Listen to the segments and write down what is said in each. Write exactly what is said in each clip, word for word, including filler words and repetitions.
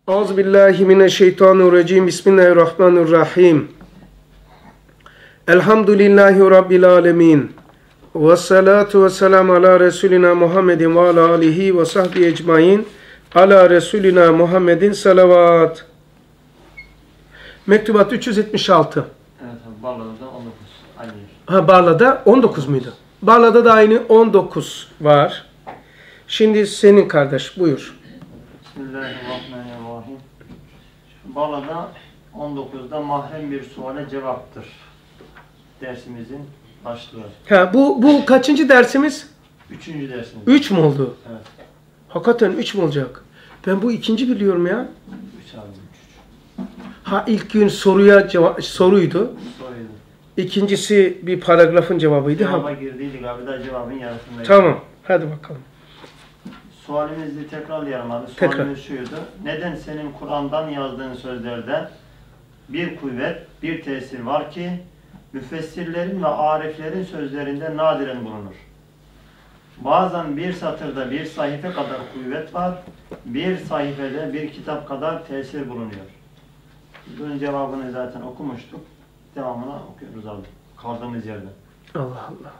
Euzubillahimineşşeytanirracim. Bismillahirrahmanirrahim. Elhamdülillahi Rabbil alemin. Ve salatu ve selamu ala Resulina Muhammedin ve ala alihi ve sahbihi ecmain. Ala Resulina Muhammedin salavat. Mektubat üç yüz yetmiş altı. Evet abi, Barla'da on dokuz. Aynı. Ha, Barla'da on dokuz muydu? Barla'da da aynı on dokuz var. Şimdi senin kardeş, buyur. Bismillahirrahmanirrahim. Barla'da on dokuzda mahrem bir suale cevaptır. Dersimizin başlığı. Ha, bu, bu kaçıncı dersimiz? Üçüncü dersimiz. Üç mü oldu? Evet. Hakikaten üç mü olacak? Ben bu ikinci biliyorum ya. Üç abi, üç, üç. Ha, ilk gün soruya cevap, soruydu. Soruydu. İkincisi bir paragrafın cevabıydı. Cevaba Ha. girdiydik abi, daha cevabın yarısındaydı. Tamam. Hadi bakalım. Sualimizi tekrarlayalım abi. Tekrar. Sualimiz şuydu. Neden senin Kur'an'dan yazdığın sözlerde bir kuvvet, bir tesir var ki müfessirlerin ve ariflerin sözlerinde nadiren bulunur? Bazen bir satırda bir sayfa kadar kuvvet var, bir sayfada bir kitap kadar tesir bulunuyor. Bunun cevabını zaten okumuştuk. Devamını okuyoruz abi. Kaldığımız yerden. Allah Allah.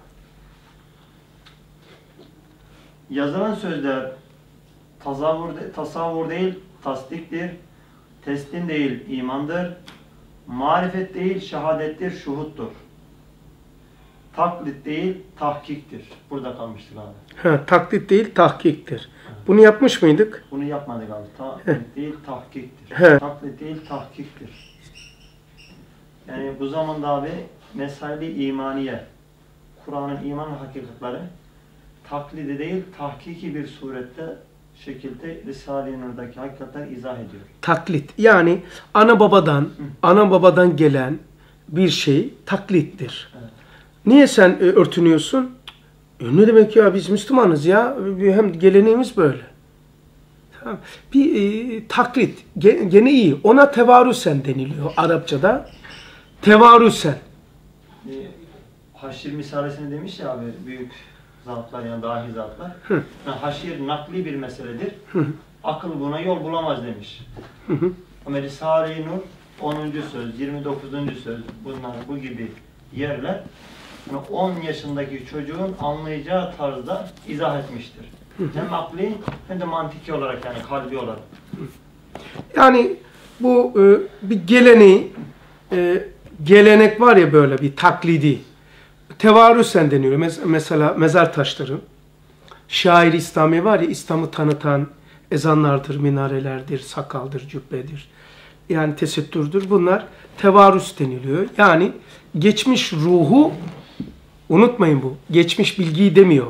Yazılan sözler tasavvur, tasavvur değil, tasdiktir. Teslim değil, imandır. Marifet değil, şehadettir, şuhuttur. Taklit değil, tahkiktir. Burada kalmıştık abi. Ha, taklit değil, tahkiktir. Bunu yapmış mıydık? Bunu yapmadık abi. Taklit değil, tahkiktir. He. Taklit değil, tahkiktir. Yani bu zamanda abi mesail-i imaniye, Kur'an'ın iman hakikatleri taklidi değil, tahkiki bir surette şekilde Risale-i Nur'daki hakikatler izah ediyor. Taklit. Yani ana babadan, Hı. ana babadan gelen bir şey taklittir. Evet. Niye sen e, örtünüyorsun? E, ne demek ya, biz Müslümanız ya. Hem geleneğimiz böyle. Tamam. Bir e, taklit. Gene iyi. Ona tevarüsen deniliyor Arapçada. Tevarüsen. E, haşir misalesini demiş ya abi, büyük zatlar yani dahi zatlar. Hı. Yani haşir nakli bir meseledir. Hı. Akıl buna yol bulamaz demiş. Hı hı. Ama Risale-i Nur onuncu söz, yirmi dokuzuncu söz, bunlar bu gibi yerler yani on yaşındaki çocuğun anlayacağı tarzda izah etmiştir. Hı hı. Hem akli hem de mantiki olarak, yani kalbi olarak. Yani bu e, bir geleneği, e, gelenek var ya, böyle bir taklidi. Tevarüsen deniyor. Mes mesela mezar taşları. Şair İslami var ya, İslam'ı tanıtan ezanlardır, minarelerdir, sakaldır, cübbedir. Yani tesettürdür. Bunlar tevarüs deniliyor. Yani geçmiş ruhu, unutmayın bu, geçmiş bilgiyi demiyor.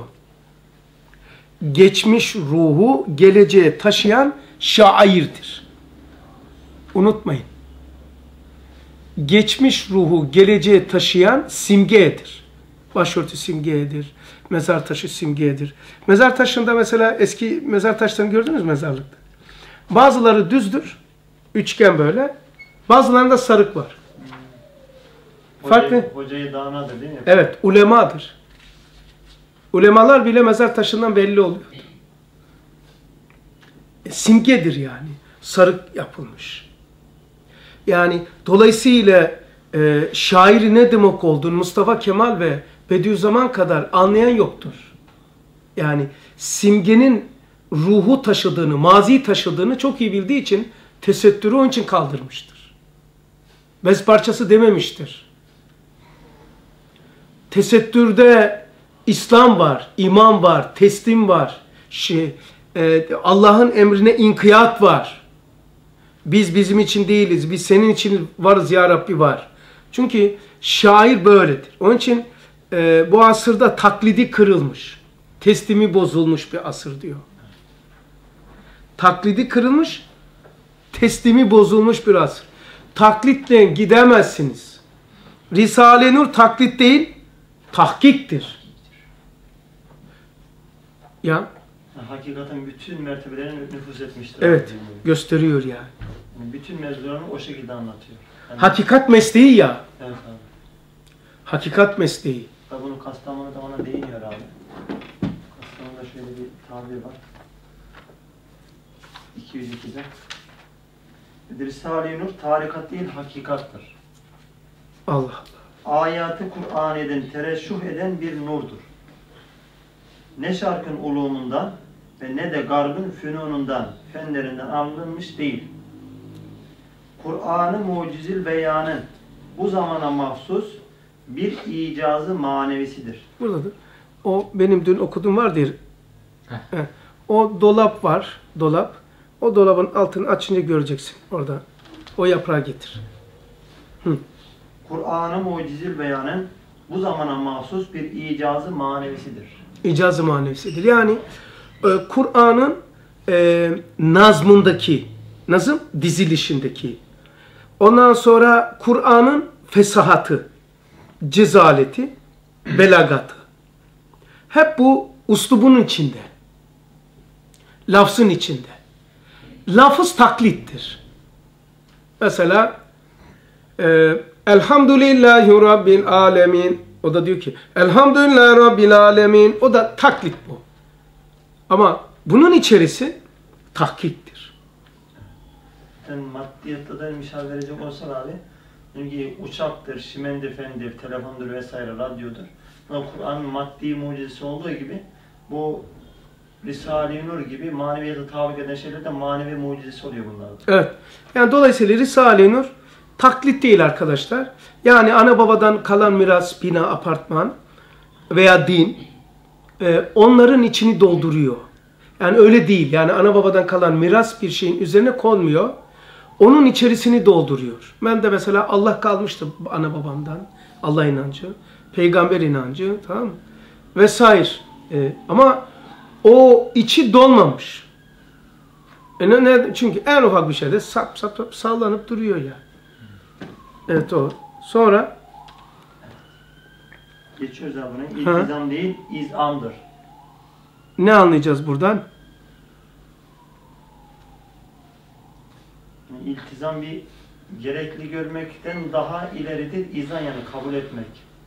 Geçmiş ruhu geleceğe taşıyan şairdir. Unutmayın. Geçmiş ruhu geleceğe taşıyan simgedir. Başörtü simgedir. Mezar taşı simgedir. Mezar taşında mesela eski mezar taşlarını gördünüz mü mezarlıkta? Bazıları düzdür. Üçgen böyle. Bazılarında sarık var. Hmm. Farklı. Hocayı, hocayı danadır değil mi? Evet. Ulemadır. Ulemalar bile mezar taşından belli oluyor. E, simgedir yani. Sarık yapılmış. Yani dolayısıyla e, şairi ne demek olduğunu Mustafa Kemal ve Bediüzzaman kadar anlayan yoktur. Yani simgenin ruhu taşıdığını, mazi taşıdığını çok iyi bildiği için tesettürü onun için kaldırmıştır. Bez parçası dememiştir. Tesettürde İslam var, iman var, teslim var, şey, e, Allah'ın emrine inkiyat var. Biz bizim için değiliz, biz senin için varız ya Rabbi var. Çünkü şair böyledir. Onun için e, bu asırda taklidi kırılmış. Teslimi bozulmuş bir asır diyor. Taklidi kırılmış, teslimi bozulmuş bir asır. Taklitle gidemezsiniz. Risale-i Nur taklit değil, tahkiktir. Ya. Hakikaten bütün mertebelerini nüfuz etmiştir. Evet, gösteriyor yani. Yani bütün mevzularını o şekilde anlatıyor. Yani, hakikat mesleği ya. Evet abi. Hakikat mesleği. Tabi bunu Kastamonu'da ona değiniyor abi. Kastamonu'da şöyle bir tabir var. iki yüz ikide. Risale-i Nur tarikat değil hakikattır. Allah Allah. Ayatı Kur'an'den tereşüh eden bir nurdur. Ne şarkın ulumundan ve ne de garbın fünunundan, fenlerinden alınmış değil. Kur'an-ı mucizil beyanın bu zamana mahsus bir icazı manevisidir. Buradadır. O benim dün okuduğum var diye. O dolap var. Dolap. O dolabın altını açınca göreceksin orada. O yaprağı getir. Hı. Kur'an-ı mucizil beyanın bu zamana mahsus bir icazı manevisidir. İcazı manevisidir. Yani e, Kur'an'ın e, nazmındaki, nazım dizilişindeki, ondan sonra Kur'an'ın fesahatı, cezaleti, belagatı. Hep bu uslubun içinde. Lafzın içinde. Lafız taklittir. Mesela e, Elhamdülillahi Rabbil Alemin. O da diyor ki Elhamdülillahi Rabbil Alemin. O da taklit bu. Ama bunun içerisi tahkiktir. Yani maddiyatta da misal verecek olsan abi, diyelim ki uçaktır, şimendir, fendir, telefondur vesaire, radyodur. Kur'an'ın maddi mucizesi olduğu gibi bu Risale-i Nur gibi maneviyata tabik eden şeyler de manevi mucizesi oluyor bunlarda. Evet. Yani dolayısıyla Risale-i Nur taklit değil arkadaşlar. Yani ana babadan kalan miras, bina, apartman veya din e, onların içini dolduruyor. Yani öyle değil. Yani ana babadan kalan miras bir şeyin üzerine konmuyor. Onun içerisini dolduruyor. Ben de mesela Allah kalmıştı ana babamdan. Allah inancı, peygamber inancı, tamam mı? Vesaire. E, ama o içi dolmamış. E ne, ne, çünkü en ufak bir şeyde sap sap sap sallanıp duruyor ya. Evet o. Sonra geçiyoruz abi buna. İltizam ha. değil, izamdır. Ne anlayacağız buradan? Yani iltizam bir gerekli görmekten daha ileridir. İzan yani kabul etmek.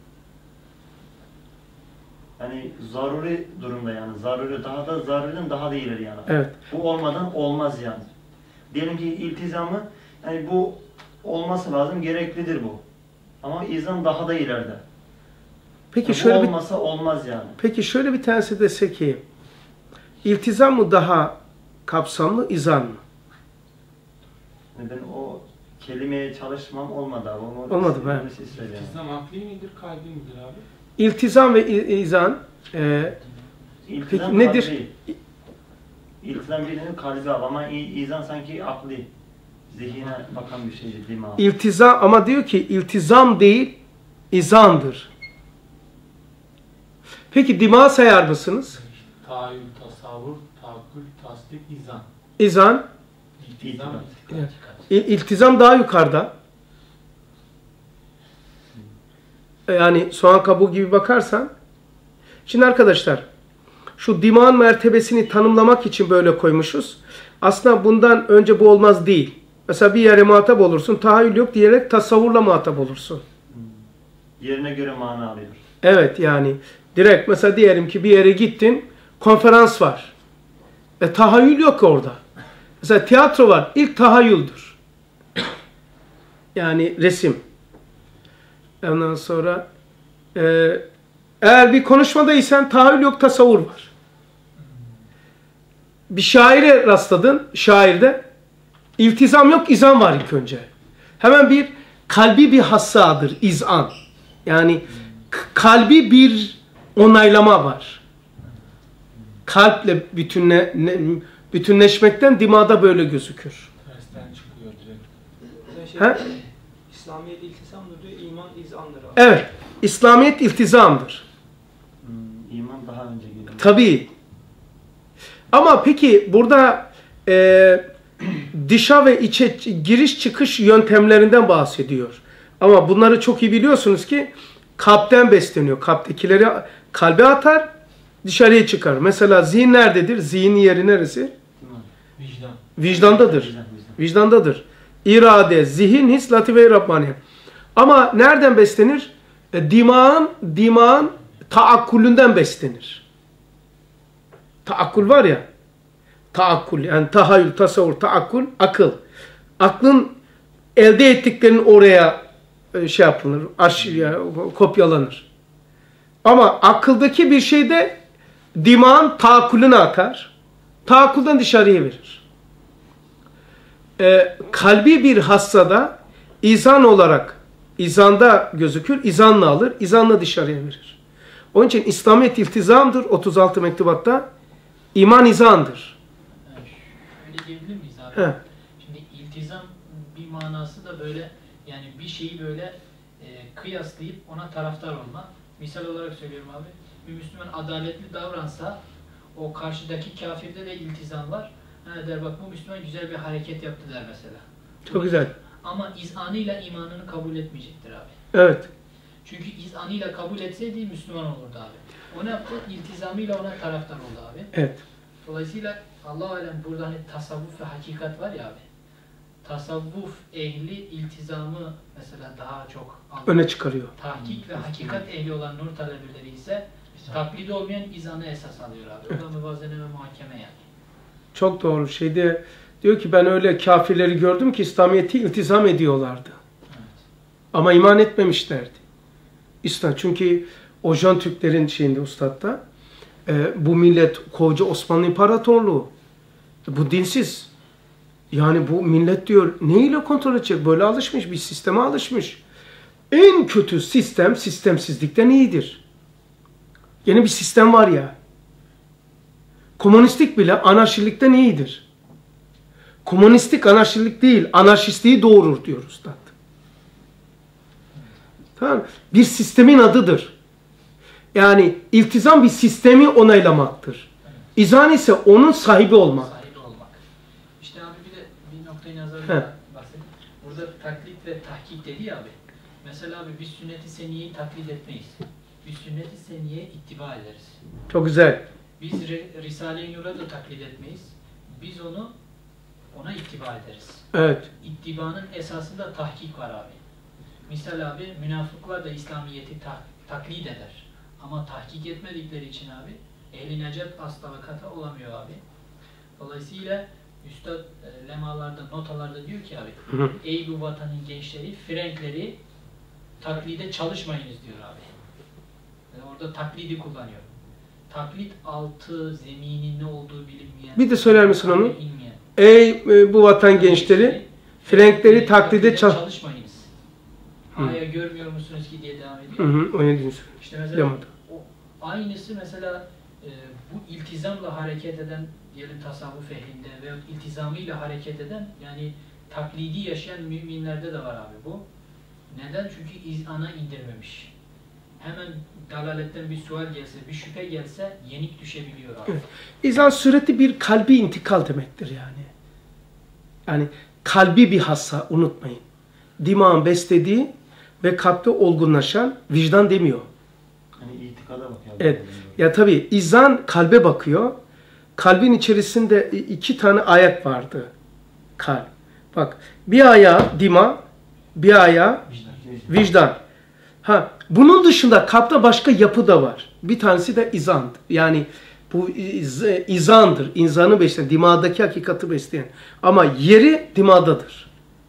Yani zaruri durumda yani. Zaruri daha da zaruriden daha da ileri yani. Evet. Bu olmadan olmaz yani. Diyelim ki iltizamı yani bu olması lazım, gereklidir bu. Ama izan daha da ileride. Peki yani şöyle olmasa bir, olmaz yani. Peki şöyle bir tanesi dese ki iltizam mı daha kapsamlı, izan mı? Ben o kelimeye çalışmam olmadı abi. Olmadı be. İltizam akli midir, kalbi midir abi? İltizam ve izan e, İltizam peki nedir? Kalbi. İltizam birinin kalbi al ama izan sanki akli, zihine bakan bir şeydi değil mi abi? İltizam ama diyor ki iltizam değil, izandır. Peki dima sayar mısınız? Tahayyül, tasavvur, tahakkül, tasdik, izan. İzan. İltizam. İl, iltizam daha yukarıda. Yani soğan kabuğu gibi bakarsan. Şimdi arkadaşlar şu dimağın mertebesini tanımlamak için böyle koymuşuz. Aslında bundan önce bu olmaz değil. Mesela bir yere muhatap olursun. Tahayyül yok diyerek tasavvurla muhatap olursun. Yerine göre mana alıyor. Evet yani direkt mesela diyelim ki bir yere gittin. Konferans var. E tahayyül yok orada. Mesela tiyatro var. İlk tahayyüldür. Yani resim. Ondan sonra e, eğer bir konuşmadaysan tahayyül yok, tasavvur var. Bir şaire rastladın, şairde iltizam yok, izan var ilk önce. Hemen bir kalbi bir hassadır, izan. Yani kalbi bir onaylama var. Kalple bütünle, bütünleşmekten dimada böyle gözükür. Tersten çıkıyor direkt. Şey, Ha? İslamiyet iltizamdır diyor, iman izandır abi. Evet, İslamiyet iltizamdır. Hmm, iman daha önce geliyor. Tabii. Ama peki burada e, dışa ve içe giriş çıkış yöntemlerinden bahsediyor. Ama bunları çok iyi biliyorsunuz ki kalpten besleniyor. Kalptekileri kalbe atar, dışarıya çıkar. Mesela zihin nerededir? Zihin yeri neresi? Vicdan. Vicdandadır. Vicdan, vicdan. Vicdandadır. İrade, zihin, his, latife-i Rabbani. Ama nereden beslenir? E, dimağın, dimağın taakkulünden beslenir. Taakkul var ya. Taakkul yani tahayyül, tasavvur, taakkul, akıl. aklın elde ettiklerini oraya e, şey yapılır, arşiv, kopyalanır. Ama akıldaki bir şey de dimağın taakulüne atar. Taakulden dışarıya verir. Ee, kalbi bir hassada izan olarak izanda gözükür, izanla alır, izanla dışarıya verir. Onun için İslamiyet iltizamdır. otuz altı mektubatta iman izandır. Yani şöyle diyebilir miyiz abi? He. Şimdi iltizam bir manası da böyle yani bir şeyi böyle e, kıyaslayıp ona taraftar olma. Misal olarak söylüyorum abi. Bir Müslüman adaletli davransa o karşıdaki kafirde de iltizam var. Ha der bak bu Müslüman güzel bir hareket yaptı der mesela. Çok güzel. Ama izanıyla imanını kabul etmeyecektir abi. Evet. Çünkü izanıyla kabul etseydi Müslüman olurdu abi. O ne yaptı? İltizamıyla ona taraftar oldu abi. Evet. Dolayısıyla Allah-u Alem burada hani tasavvuf ve hakikat var ya abi. Tasavvuf ehli iltizamı mesela daha çok anlıyor. Öne çıkarıyor. Tahkik ve hakikat ehli olan nur talebeleri ise taklidi olmayan izanı esas alıyor abi. O da müvazene ve muhakeme yani. Çok doğru. Şeyde diyor ki ben öyle kafirleri gördüm ki İslamiyet'i iltizam ediyorlardı. Evet. Ama iman etmemişlerdi. İslam çünkü o Jön Türklerin şeyinde ustatta e, bu millet koca Osmanlı İmparatorluğu. Bu dinsiz. Yani bu millet diyor neyle kontrol edecek? Böyle alışmış, bir sisteme alışmış. En kötü sistem sistemsizlikten iyidir. Yeni bir sistem var ya. Komünistlik bile anarşilikten iyidir. Komünistik anarşilik değil, anarşistliği doğurur diyor Üstad. Tamam. Bir sistemin adıdır. Yani iltizam bir sistemi onaylamaktır. İzan ise onun sahibi olmak. Sahibi olmak. İşte abi bir de bir noktayı nazarda bahsedeyim. Burada taklit ve tahkik dedi ya abi. Mesela abi biz sünnet-i seniyeyi taklit etmeyiz. Biz sünnet-i seniyeye ittiba ederiz. Çok güzel. Biz Risale-i Nur'a da taklit etmeyiz. Biz onu ona ittiba ederiz. Evet. İttibanın esasında tahkik var abi. Misal abi münafıklar da İslamiyet'i ta taklit eder. Ama tahkik etmedikleri için abi ehl-i necat asla ve kata olamıyor abi. Dolayısıyla Üstad e, lemalarda, notalarda diyor ki abi Hı hı. ey bu vatanın gençleri, frenkleri taklide çalışmayınız diyor abi. Yani orada taklidi kullanıyor. Taklit altı, zeminin ne olduğu bilinmeyen. Bir de söyler misin onu? Bilmeyen. Ey e, bu vatan gençleri, frenkleri taklide çal... çalışmayınız. Aya görmüyor musunuz ki diye devam ediyor. Hı hı, o ne diyorsun? İşte mesela o, aynısı mesela e, bu iltizamla hareket eden diyelim tasavvuf ehlinde veya iltizamıyla hareket eden yani taklidi yaşayan müminlerde de var abi bu. Neden? Çünkü izana indirmemiş. Hemen dalaletten bir sual gelse, bir şüphe gelse yenik düşebiliyor abi. Evet. İzan sürekli bir kalbi intikal demektir yani. Yani kalbi bir hassa unutmayın. Dimağın beslediği ve kalpte olgunlaşan vicdan demiyor. Hani itikada bakıyor. Evet. Ya tabii izan kalbe bakıyor. Kalbin içerisinde iki tane ayak vardı. Kalp. Bak bir ayağı dima, bir ayağı vicdan. Ha, bunun dışında kalpte başka yapı da var. Bir tanesi de izandır. Yani bu iz, izandır. İnsanı besleyen, dimağdaki hakikati besleyen. Ama yeri dimağdadır.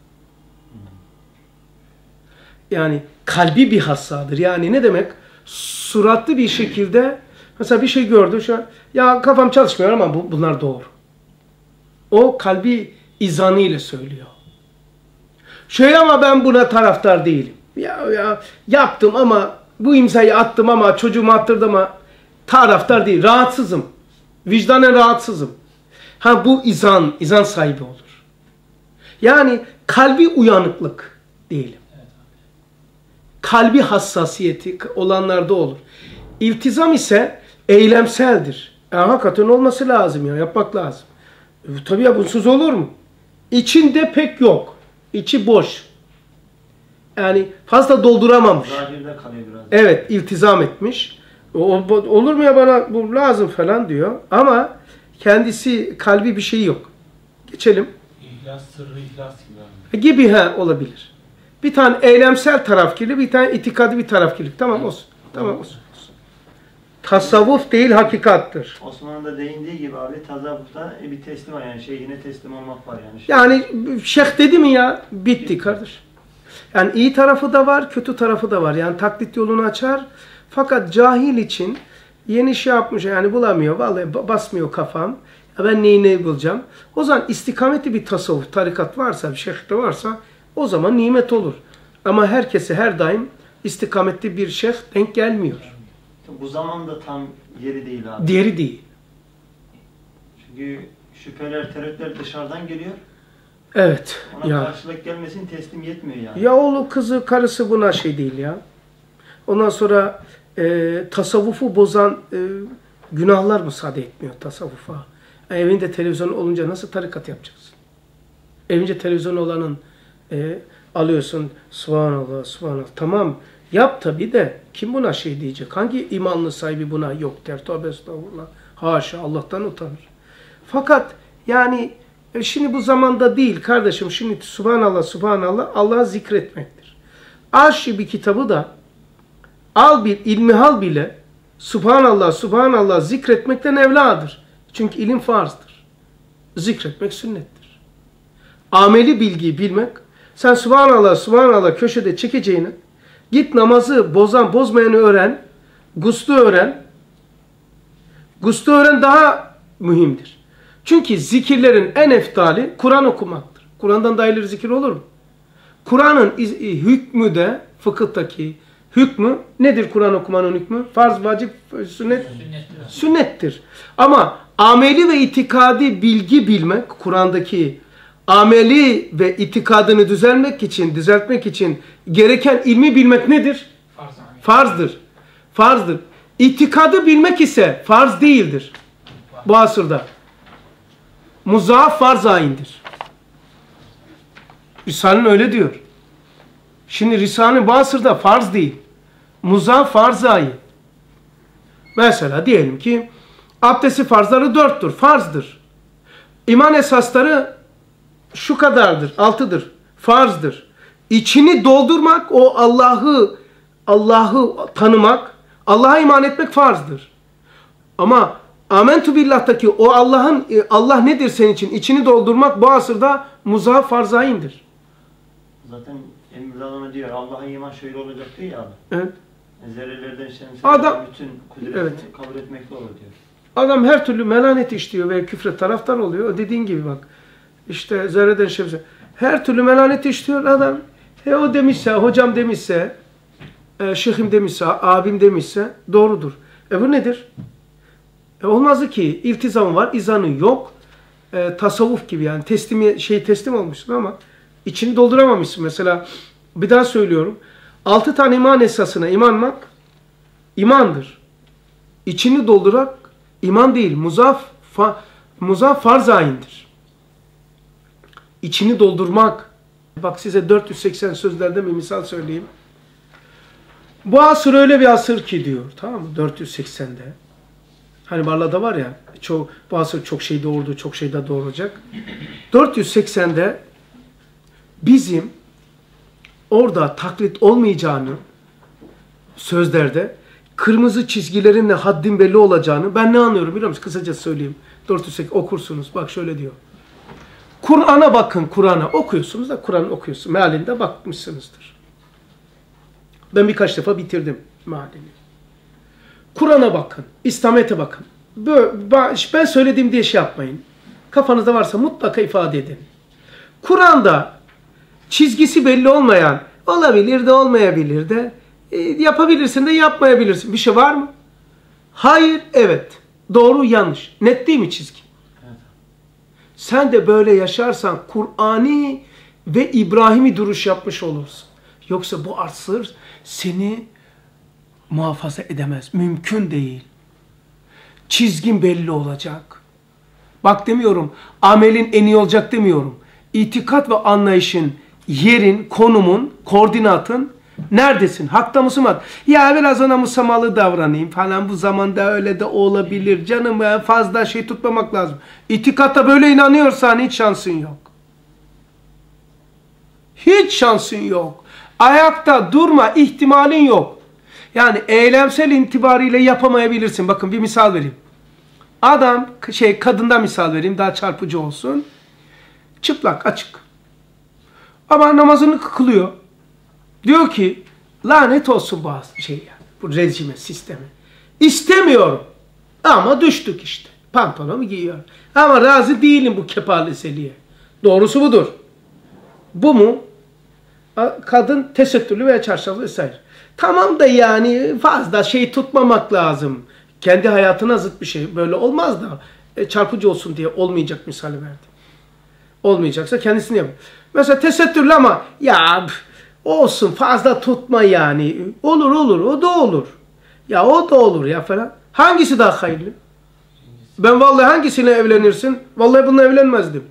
Yani kalbi bir hassadır. Yani ne demek? Suratlı bir şekilde mesela bir şey gördü. Şu an, ya kafam çalışmıyor ama bu, bunlar doğru. O kalbi izanıyla söylüyor. Şöyle ama ben buna taraftar değilim. Ya, ya yaptım ama bu imzayı attım ama çocuğumu attırdım ama taraftar değil. Rahatsızım. Vicdanen rahatsızım. Ha bu izan, izan sahibi olur. Yani kalbi uyanıklık diyelim. Kalbi hassasiyeti olanlarda olur. İltizam ise eylemseldir. Yani hakikaten olması lazım ya, yapmak lazım. E, tabii ya bunsuz olur mu? İçinde pek yok. İçi boş. Yani fazla dolduramamış. Zahirde kalıyor biraz. Evet, iltizam etmiş. O, olur mu ya bana bu lazım falan diyor. Ama kendisi kalbi bir şey yok. Geçelim. İhlas, sırrı ihlas gibi. Gibi ha olabilir. Bir tane eylemsel taraf kirli, bir tane itikadi bir taraf kirli. Tamam olsun. Tamam olsun. olsun. Tasavvuf değil, hakikattır. Osman'ın da değindiği gibi abi tasavvufta bir teslim var yani şeyhine teslim olmak var yani. Yani şeyh dedi mi ya bitti kardeş. Yani iyi tarafı da var, kötü tarafı da var. Yani taklit yolunu açar. Fakat cahil için yeni şey yapmış yani bulamıyor. Vallahi basmıyor kafam. Ya ben neyi neyi bulacağım. O zaman istikameti bir tasavvuf, tarikat varsa, bir şeyh de varsa o zaman nimet olur. Ama herkese her daim istikametli bir şeyh denk gelmiyor. Bu zaman da tam yeri değil abi. Diğeri değil. Çünkü şüpheler, tereddütler dışarıdan geliyor. Evet. Ona Ya. karşılık gelmesin teslim yetmiyor yani. Ya oğlu, kızı, karısı buna şey değil ya. Ondan sonra e, tasavvufu bozan e, günahlar müsaade etmiyor tasavvufa. E, evinde televizyon olunca nasıl tarikat yapacaksın? Evinde televizyon olanın e, alıyorsun, subhanallah, subhanallah. Tamam, yap tabii de kim buna şey diyecek? Hangi imanlı sahibi buna yok der? Tövbe estağfurullah. Haşa, Allah'tan utanır. Fakat yani e, şimdi bu zamanda değil kardeşim. Şimdi subhanallah, subhanallah Allah'ı zikretmektir. Arşi bir kitabı da al bir ilmihal bile subhanallah, subhanallah zikretmekten evladır. Çünkü ilim farzdır. Zikretmek sünnettir. Ameli bilgiyi bilmek, sen subhanallah, subhanallah köşede çekeceğini, git namazı bozan, bozmayanı öğren, guslu öğren. Guslu öğren daha mühimdir. Çünkü zikirlerin en eftali Kur'an okumaktır. Kur'an'dan daha ileri zikir olur mu? Kur'an'ın hükmü de, fıkıhtaki hükmü nedir Kur'an okumanın hükmü? Farz, vacip, sünnet, Sünnettir. sünnettir. Ama ameli ve itikadi bilgi bilmek, Kur'an'daki ameli ve itikadını düzeltmek için, düzeltmek için gereken ilmi bilmek nedir? Farz. Farzdır. Farzdır. İtikadı bilmek ise farz değildir. Bu asırda. Muzaaf farz ayindir. Risale'nin öyle diyor. Şimdi Risale-i bu asırda farz değil. Muzaaf farz ayin. Mesela diyelim ki abdesti farzları dörttür. Farzdır. İman esasları şu kadardır. Altıdır. Farzdır. İçini doldurmak, o Allah'ı Allah'ı tanımak, Allah'a iman etmek farzdır. Ama Amentu billah'taki o Allah'ın Allah nedir senin için içini doldurmak bu asırda muzaaf farz ayindir. Zaten Emre Adam'a diyor Allah'a iman şöyle olacak diyor ya abi. Evet. Zerrelerden şemsiye Adam- bütün kudretini Evet. kabul etmekle olur diyor. Adam her türlü melanet işliyor ve küfre taraftar oluyor. Dediğin gibi bak. İşte zerreden şemsiye. Her türlü melanet işliyor adam. He o demişse, hocam demişse, e, şeyhim demişse, abim demişse doğrudur. E bu nedir? E olmazdı ki. İltizamı var, izanı yok. E, tasavvuf gibi yani teslimi, şey teslim olmuşsun ama içini dolduramamışsın. Mesela bir daha söylüyorum. Altı tane iman esasına inanmak imandır. İçini doldurak iman değil. Muzaf, fa, muzaf farz ayindir. İçini doldurmak. Bak size dört yüz seksen sözlerden bir misal söyleyeyim. Bu asır öyle bir asır ki diyor. Tamam mı? dört yüz seksende. Hani Barla'da var ya. Çok, bu asır çok şey doğurdu, çok şey de doğuracak. dört yüz seksende bizim orada taklit olmayacağını sözlerde kırmızı çizgilerinle haddin belli olacağını ben ne anlıyorum biliyor musunuz? Kısaca söyleyeyim. dört yüz seksen okursunuz. Bak şöyle diyor. Kur'an'a bakın, Kur'an'a okuyorsunuz da Kur'an okuyorsun. Mealinde bakmışsınızdır. Ben birkaç defa bitirdim mealini. Kur'an'a bakın, İslamiyet'e bakın. Ben söylediğim diye şey yapmayın. Kafanızda varsa mutlaka ifade edin. Kur'an'da çizgisi belli olmayan, olabilir de olmayabilir de, e, yapabilirsin de yapmayabilirsin. Bir şey var mı? Hayır, evet. Doğru, yanlış. Net değil mi çizgi? Evet. Sen de böyle yaşarsan Kur'ani ve İbrahim'i duruş yapmış olursun. Yoksa bu asır seni muhafaza edemez. Mümkün değil. Çizgin belli olacak. Bak demiyorum, amelin en iyi olacak demiyorum. İtikat ve anlayışın, yerin, konumun, koordinatın neredesin? Hakta mısın? Ya biraz ona musamalı davranayım falan, bu zamanda öyle de olabilir. Canım fazla şey tutmamak lazım. İtikatta böyle inanıyorsan hiç şansın yok. Hiç şansın yok. Ayakta durma ihtimalin yok. Yani eylemsel itibariyle yapamayabilirsin. Bakın bir misal vereyim. Adam, şey kadından misal vereyim daha çarpıcı olsun. Çıplak, açık. Ama namazını kılıyor. Diyor ki lanet olsun bu şey yani, bu rejime, sisteme. İstemiyorum. Ama düştük işte. Pantolonumu giyiyor. Ama razı değilim bu kepaleseliğe. Doğrusu budur. Bu mu? Kadın tesettürlü veya çarşaflı vesaire. Tamam da yani fazla şey tutmamak lazım. Kendi hayatına zıt bir şey. Böyle olmaz da e, çarpıcı olsun diye olmayacak misali verdim. Olmayacaksa kendisini yapın. Mesela tesettürlü ama ya olsun fazla tutma yani. Olur olur o da olur. Ya o da olur ya falan. Hangisi daha hayırlı? Ben vallahi hangisiyle evlenirsin? Vallahi bununla evlenmezdim.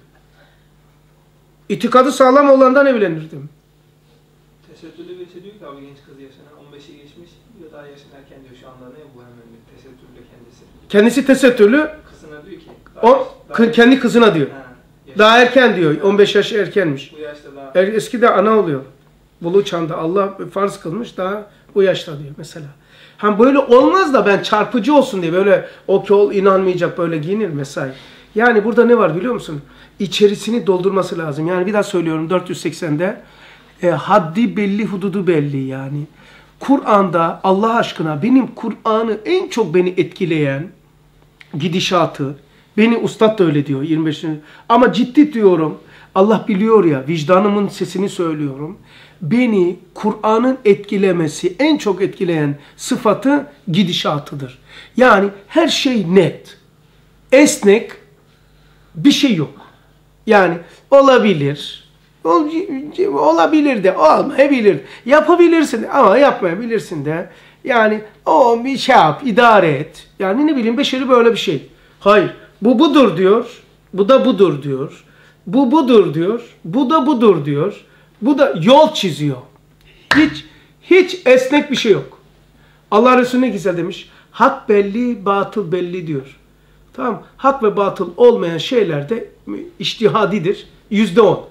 İtikadı sağlam olandan evlenirdim. Tesettürlü birisi diyor ki abi genç kız yaşına on beşi geçmiş ya daha yaşın erken diyor şu anda ne bu hemen tesettürlü kendisi. Kendisi tesettürlü. Kızına diyor ki. O daha, kendi kızına diyor. Ha, daha erken diyor. on beş yaş erkenmiş. Bu yaşta daha. Er, eskide ana oluyor. Bulu çağında Allah farz kılmış daha bu yaşta diyor mesela. Hani böyle olmaz da ben çarpıcı olsun diye böyle o ki ol inanmayacak böyle giyinir mesela. Yani burada ne var biliyor musun? İçerisini doldurması lazım. Yani bir daha söylüyorum dört yüz seksende e, haddi belli, hududu belli yani. Kur'an'da Allah aşkına benim Kur'an'ı en çok beni etkileyen gidişatı, beni ustad da öyle diyor yirmi beş. Ama ciddi diyorum. Allah biliyor ya, vicdanımın sesini söylüyorum. Beni Kur'an'ın etkilemesi, en çok etkileyen sıfatı gidişatıdır. Yani her şey net, esnek, bir şey yok. Yani olabilir, ol, olabilir de, olmayabilir. Yapabilirsin ama yapmayabilirsin de. Yani o bir şey yap, idare et. Yani ne bileyim beşeri böyle bir şey. Hayır, bu budur diyor, bu da budur diyor. Bu budur diyor, bu da budur diyor. Bu da yol çiziyor. Hiç hiç esnek bir şey yok. Allah Resulü ne güzel demiş. Hak belli, batıl belli diyor. Tamam. Hak ve batıl olmayan şeyler de içtihadidir. Yüzde on.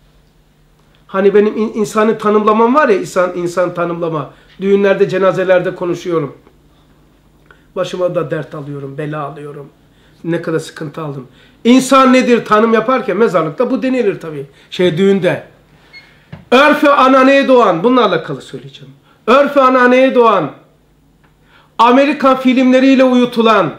Hani benim insanı tanımlamam var ya, insan insan tanımlama. Düğünlerde, cenazelerde konuşuyorum. Başıma da dert alıyorum, bela alıyorum. Ne kadar sıkıntı aldım. İnsan nedir tanım yaparken mezarlıkta bu denilir tabii. Şey düğünde. Örf-ü ananeye doğan, bununla alakalı söyleyeceğim. Örf-ü ananeye doğan, Amerikan filmleriyle uyutulan,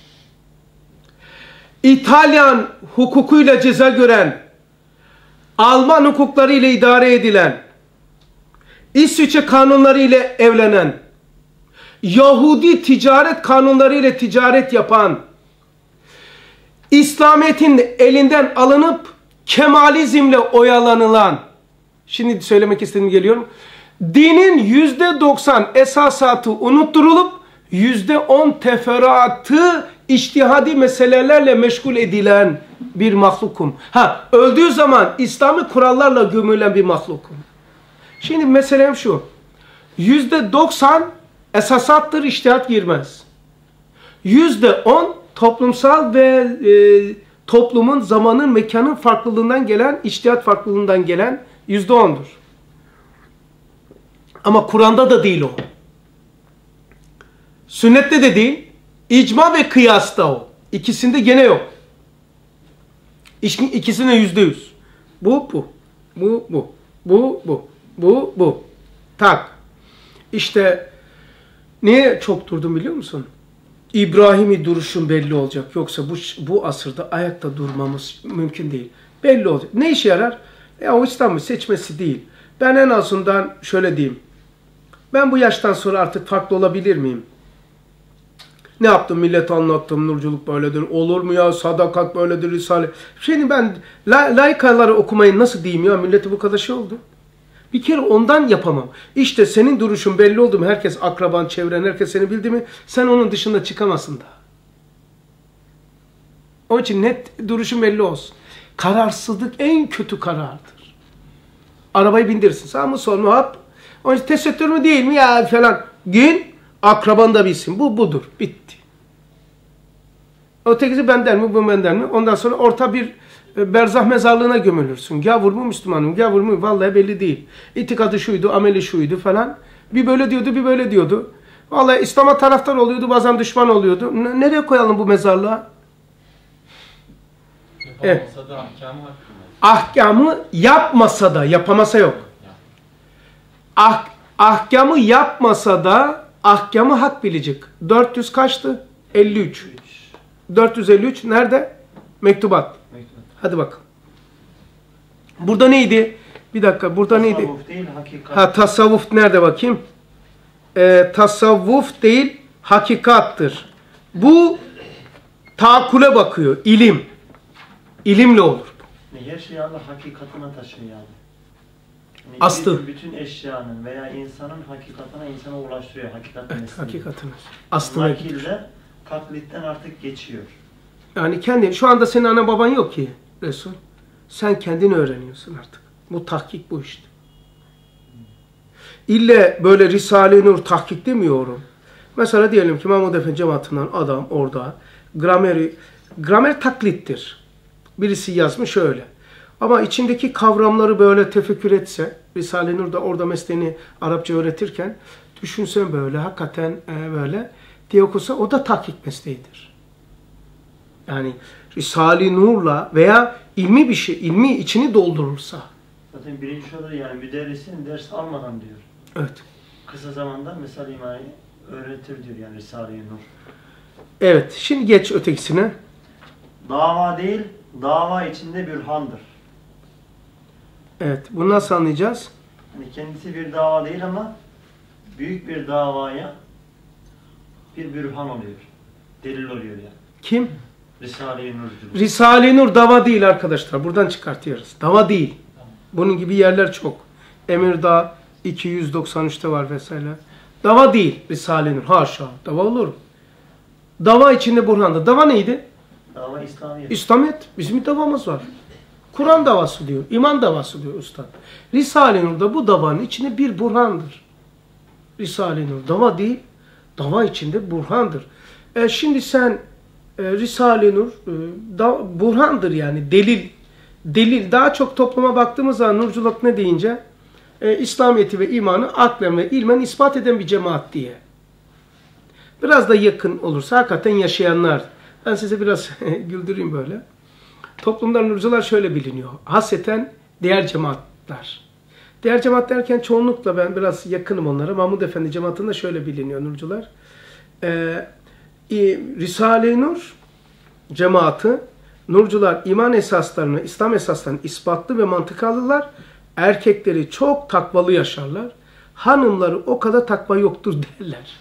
İtalyan hukukuyla ceza gören, Alman hukuklarıyla idare edilen, İsviçre kanunlarıyla evlenen, Yahudi ticaret kanunlarıyla ticaret yapan, İslamiyet'in elinden alınıp Kemalizmle oyalanılan, şimdi söylemek istediğim geliyorum, dinin yüzde doksan esasatı unutturulup yüzde on teferruatı içtihadi meselelerle meşgul edilen bir mahlukum. Ha, öldüğü zaman İslami kurallarla gömülen bir mahlukum. Şimdi meselem şu, yüzde doksan esasattır, içtihat girmez. yüzde on toplumsal ve e, toplumun, zamanın, mekanın farklılığından gelen, içtihat farklılığından gelen yüzde ondur. Ama Kur'an'da da değil o. Sünnette de değil. İcma ve kıyasta o. İkisinde gene yok. İkisinde yüzde yüz. Bu, bu. Bu, bu. Bu, bu. Bu, bu. Tak. İşte niye çok durdum biliyor musun? İbrahim'i duruşun belli olacak. Yoksa bu, bu asırda ayakta durmamız mümkün değil. Belli olacak. Ne işe yarar? Ya o İslam'ı seçmesi değil. Ben en azından şöyle diyeyim. Ben bu yaştan sonra artık farklı olabilir miyim? Ne yaptım? Millete anlattım. Nurculuk böyledir. Olur mu ya? Sadakat böyledir. Risale. Şimdi ben la, laikaları okumayı nasıl diyeyim ya? Millete bu kadar şey oldu. Bir kere ondan yapamam. İşte senin duruşun belli oldu mu? Herkes akraban, çevren, herkes seni bildi mi? Sen onun dışında çıkamazsın da. Onun için net duruşun belli olsun. Kararsızlık en kötü karardır. Arabayı bindirsin. Sağ mı sol mu? Hop. Onun için tesettür mü değil mi ya falan. Gün akraban da bilsin. Bu budur. Bitti. Ötekisi benden mi? Bu benden mi? Ondan sonra orta bir berzah mezarlığına gömülürsün. Gavur mu Müslüman mı? Gavur mu? Vallahi belli değil. İtikadı şuydu, ameli şuydu falan. Bir böyle diyordu, bir böyle diyordu. Vallahi İslam'a taraftar oluyordu, bazen düşman oluyordu. N nereye koyalım bu mezarlığa? Yapamasa da ahkamı hakkında. Ahkamı yapmasa da, yapamasa yok. Ah, ahkamı yapmasa da ahkamı hak bilecek. dört yüz kaçtı? elli üç. dört yüz elli üç nerede? Mektubat. Mektubat. Hadi bakalım. Burada neydi? Bir dakika, burada neydi? Tasavvuf değil, hakikat. Ha, tasavvuf nerede bakayım? Ee, tasavvuf değil, hakikattır. Bu taakule bakıyor, ilim. İlimle olur. Her şey Allah hakikatine taşıyor yani. Yani Aslı. Bütün eşyanın veya insanın hakikatine insana ulaştırıyor. Hakikat Evet, mesleği. hakikatine. Aslına gidiyor. Nakilde taklitten artık geçiyor. Yani kendi, şu anda senin ana baban yok ki Resul. Sen kendin öğreniyorsun artık. Bu tahkik bu işte. İlle böyle Risale-i Nur tahkik demiyorum. Mesela diyelim ki Mahmud Efendi cemaatinden adam orada grameri, gramer taklittir. Birisi yazmış öyle. Ama içindeki kavramları böyle tefekkür etse, Risale-i Nur da orada mesleğini Arapça öğretirken düşünsen böyle hakikaten e, böyle diye okusa o da tahkik mesleğidir. Yani Risale-i Nur'la veya ilmi bir şey, ilmi içini doldurursa. Zaten birinci şurada yani müderrisin ders almadan diyor. Evet. Kısa zamanda mesela imayı öğretir diyor yani Risale-i Nur. Evet. Şimdi geç ötekisine. Dava değil, dava içinde bürhandır. Evet. Bunu nasıl anlayacağız? Yani kendisi bir dava değil ama büyük bir davaya bir bürhan oluyor. Delil oluyor yani. Kim? Risale-i Nurculuk. Risale-i Nur dava değil arkadaşlar. Buradan çıkartıyoruz. Dava değil. Bunun gibi yerler çok. Emirdağ iki yüz doksan üçte var vesaire. Dava değil Risale-i Nur. Haşa. Dava olur. Dava içinde burhandı. Dava neydi? Dava İslamiyet. İslamiyet. Bizim bir davamız var. Kur'an davası diyor. İman davası diyor Usta. Risale-i Nur'da bu davanın içinde bir burhandır. Risale-i Nur dava değil. Dava içinde burhandır. E şimdi sen e, Risale-i Nur e, da, burhandır yani. Delil. Delil. Daha çok topluma baktığımız zaman nurculuk ne deyince e, İslamiyet'i ve imanı aklen ve ilmen ispat eden bir cemaat diye. Biraz da yakın olursa hakikaten yaşayanlar. Ben size biraz güldüreyim böyle. Toplumda nurcular şöyle biliniyor. Hasreten diğer cemaatler. Diğer cemaat derken çoğunlukla ben biraz yakınım onlara. Mahmud Efendi cemaatinde şöyle biliniyor nurcular. Ee, Risale-i Nur cemaati, nurcular iman esaslarını, İslam esaslarını ispatlı ve mantıkalılar. Erkekleri çok takvalı yaşarlar. Hanımları o kadar takva yoktur derler.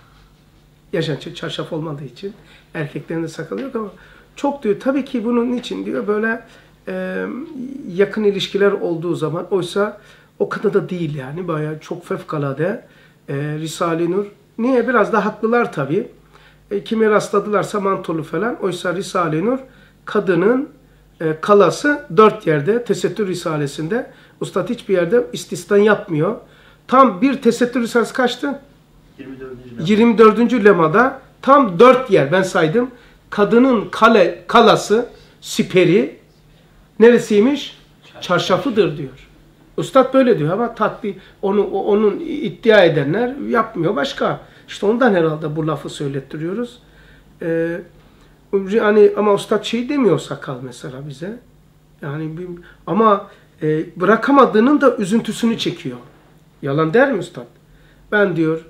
Yaşan çarşaf olmadığı için. Erkeklerin de sakalı yok ama çok diyor. Tabii ki bunun için diyor böyle e, yakın ilişkiler olduğu zaman oysa o kadar da değil yani. Bayağı çok fevkalade e, Risale-i Nur. Niye? Biraz da haklılar tabii. E, kimi rastladılarsa mantolu falan. Oysa Risale-i Nur kadının e, kalası dört yerde Tesettür Risalesi'nde. Ustad hiçbir yerde istisna yapmıyor. Tam bir Tesettür Risalesi kaçtı? yirmi dördüncü yirmi dördüncü lemada tam dört yer ben saydım. Kadının kale, kalası, siperi neresiymiş? Çarşafıdır diyor. Ustad böyle diyor ama tatbi onu onun iddia edenler yapmıyor başka. İşte ondan herhalde bu lafı söylettiriyoruz. Ee, yani ama ustad şey demiyor sakal mesela bize. Yani bir, ama e, bırakamadığının da üzüntüsünü çekiyor. Yalan der mi ustad? Ben diyor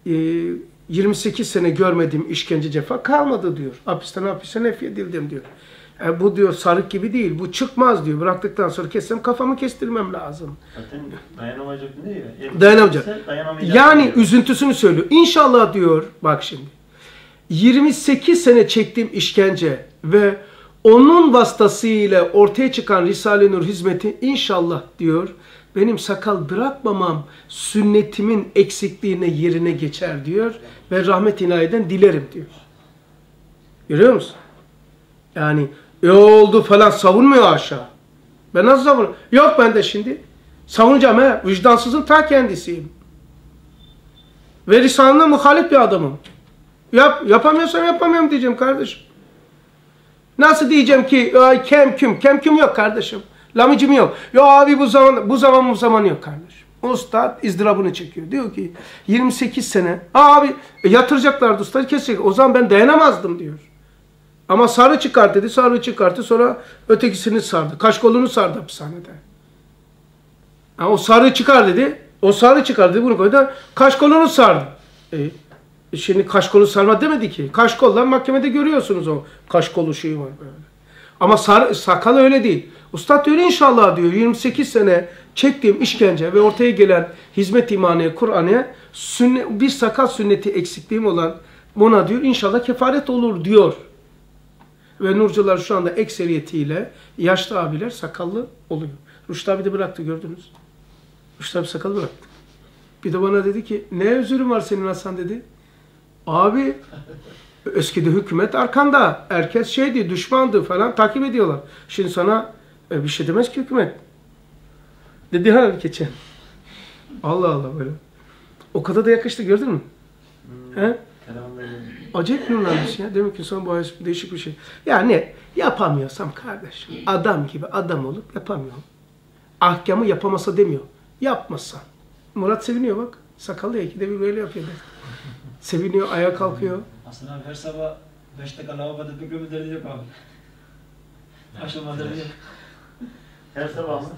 yirmi sekiz sene görmediğim işkence cefa kalmadı diyor. Hapisten hapise nef edildim diyor. E bu diyor sarık gibi değil. Bu çıkmaz diyor. Bıraktıktan sonra kessem kafamı kestirmem lazım. Zaten dayanamayacak değil mi? Dayanamayacak. dayanamayacak Yani diyor. üzüntüsünü söylüyor. İnşallah diyor bak şimdi. yirmi sekiz sene çektiğim işkence ve onun vasıtasıyla ortaya çıkan Risale-i Nur hizmeti inşallah diyor benim sakal bırakmamam sünnetimin eksikliğine yerine geçer diyor ve rahmet inayeden dilerim diyor. Görüyor musun? Yani e oldu falan savunmuyor aşağı. Ben nasıl savun? Yok ben de şimdi savunacağım he. Vicdansızın ta kendisiyim. Ve Risale'ne muhalif bir adamım. Yap, yapamıyorsam yapamıyorum diyeceğim kardeşim. Nasıl diyeceğim ki ay kem küm, kem küm yok kardeşim. Lamıcım yok. Yo abi bu zaman bu zaman bu zaman yok kardeşim. Ustad izdırabını çekiyor. Diyor ki yirmi sekiz sene. Abi e, yatıracaklardı ustad kesecek. O zaman ben dayanamazdım diyor. Ama sarı çıkart dedi. Sarı çıkarttı. Sonra ötekisini sardı. Kaşkolunu sardı hapishanede. Yani o sarı çıkar dedi. O sarı çıkar dedi. Bunu koydu. Kaşkolunu sardı. E, şimdi kaşkolu sarma demedi ki. Kaşkollar mahkemede görüyorsunuz o kaşkolu şeyi var böyle. Ama sarı, sakal öyle değil. Ustad diyor inşallah diyor yirmi sekiz sene çektiğim işkence ve ortaya gelen hizmet imaniye, Kur'an'a bir sakal sünneti eksikliğim olan buna diyor inşallah kefaret olur diyor. Ve nurcular şu anda ekseriyetiyle yaşlı abiler sakallı oluyor. Rüştü abi de bıraktı gördünüz. Rüştü abi sakalı bıraktı. Bir de bana dedi ki ne özürün var senin Hasan dedi. Abi eskide hükümet arkanda. Herkes şeydi, düşmandı falan takip ediyorlar. Şimdi sana e, bir şey demez ki hükümet. Dedi ha geçen. Allah Allah böyle. O kadar da yakıştı gördün mü? Hmm. He? Acayip nurlanmış ya. Demek ki insan bu değişik bir şey. Yani yapamıyorsam kardeşim. Adam gibi adam olup yapamıyorum. Ahkamı yapamasa demiyor. Yapmasa. Murat seviniyor bak. Sakallı ya ikide bir böyle yapıyor. Seviniyor, ayağa kalkıyor. Aslında abi her sabah beş dakika lavaboda bekleme derdi yok abi. Aşılma derdi yok. Her sabah mı?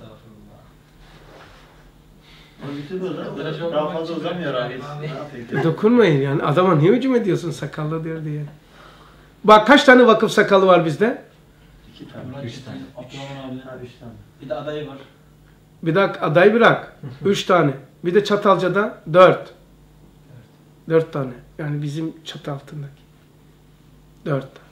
O bitiyor da daha fazla uzamıyor abi. E, dokunmayın yani. Adama niye hücum ediyorsun sakallı diyor diye. Bak kaç tane vakıf sakalı var bizde? İki tane. Üç tane. Abdurrahman abi. Ha, üç tane. Bir de adayı var. Bir dakika aday bırak. Üç tane. Bir de Çatalca'da dört. Dört tane. Yani bizim çatı altındaki. Dört tane.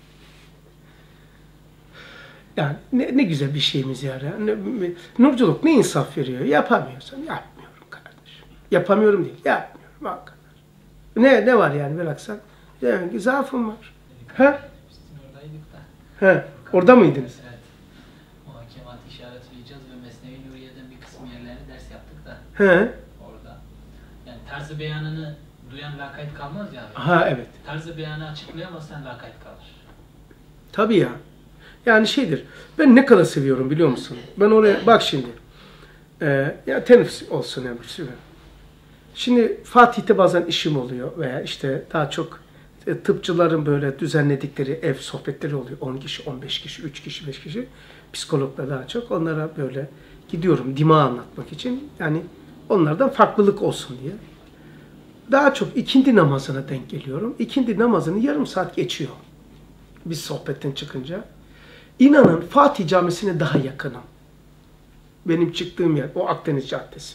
Yani ne, ne güzel bir şeyimiz yani. Ne, nurculuk ne insaf veriyor? Yapamıyorsan yapmıyorum kardeşim. Yapamıyorum değil. Yapmıyorum. Bak. Ne ne var yani bıraksan? Yani zaafım var. He? Oradaydık da. He. Orada mıydınız? Evet. Muhakemat işaret duyacağız ve Mesnevi Nuriye'den bir kısım yerlerini ders yaptık da. He. Orada. Yani tarzı beyanını duyan lakayt kalmaz ya. Ha evet. Tarzı beyanı açıklayamazsan lakayt kalır. Tabii ya. Yani şeydir. Ben ne kadar seviyorum biliyor musun? Ben oraya bak şimdi. Ee, ya teneffüs olsun emrisi. Şimdi Fatih'te bazen işim oluyor veya işte daha çok e, tıpçıların böyle düzenledikleri ev sohbetleri oluyor. on kişi, on beş kişi, üç kişi, beş kişi. Psikologla daha çok. Onlara böyle gidiyorum dima anlatmak için. Yani onlardan farklılık olsun diye. Daha çok ikindi namazına denk geliyorum. İkindi namazını yarım saat geçiyor. Biz sohbetten çıkınca. İnanın Fatih Camisi'ne daha yakınım. Benim çıktığım yer, o Akdeniz Caddesi.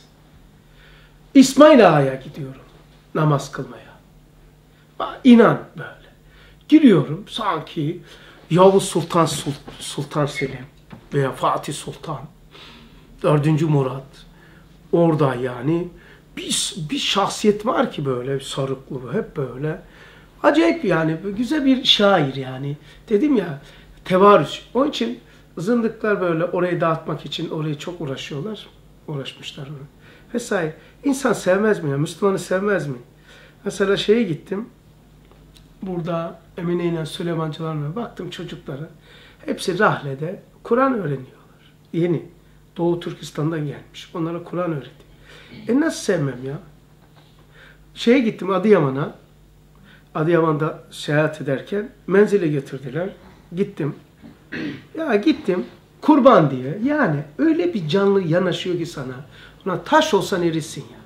İsmail Ağa'ya gidiyorum namaz kılmaya. İnan böyle. Giriyorum sanki Yavuz Sultan Sultan Selim veya Fatih Sultan, dördüncü Murat. Orada yani bir, bir şahsiyet var ki böyle sarıklı, hep böyle. Acayip yani güzel bir şair yani. Dedim ya tevarüz. Onun için zındıklar böyle orayı dağıtmak için orayı çok uğraşıyorlar. Uğraşmışlar onu. Vesaire. İnsan sevmez mi ya? Müslümanı sevmez mi? Mesela şeye gittim. Burada Emine ile Süleymancılarla baktım çocuklara. Hepsi rahlede Kur'an öğreniyorlar. Yeni. Doğu Türkistan'dan gelmiş. Onlara Kur'an öğretiyor. E nasıl sevmem ya? Şeye gittim Adıyaman'a. Adıyaman'da seyahat ederken menzile götürdüler. Gittim. Ya gittim. Kurban diye. Yani öyle bir canlı yanaşıyor ki sana. Ona taş olsan erisin ya.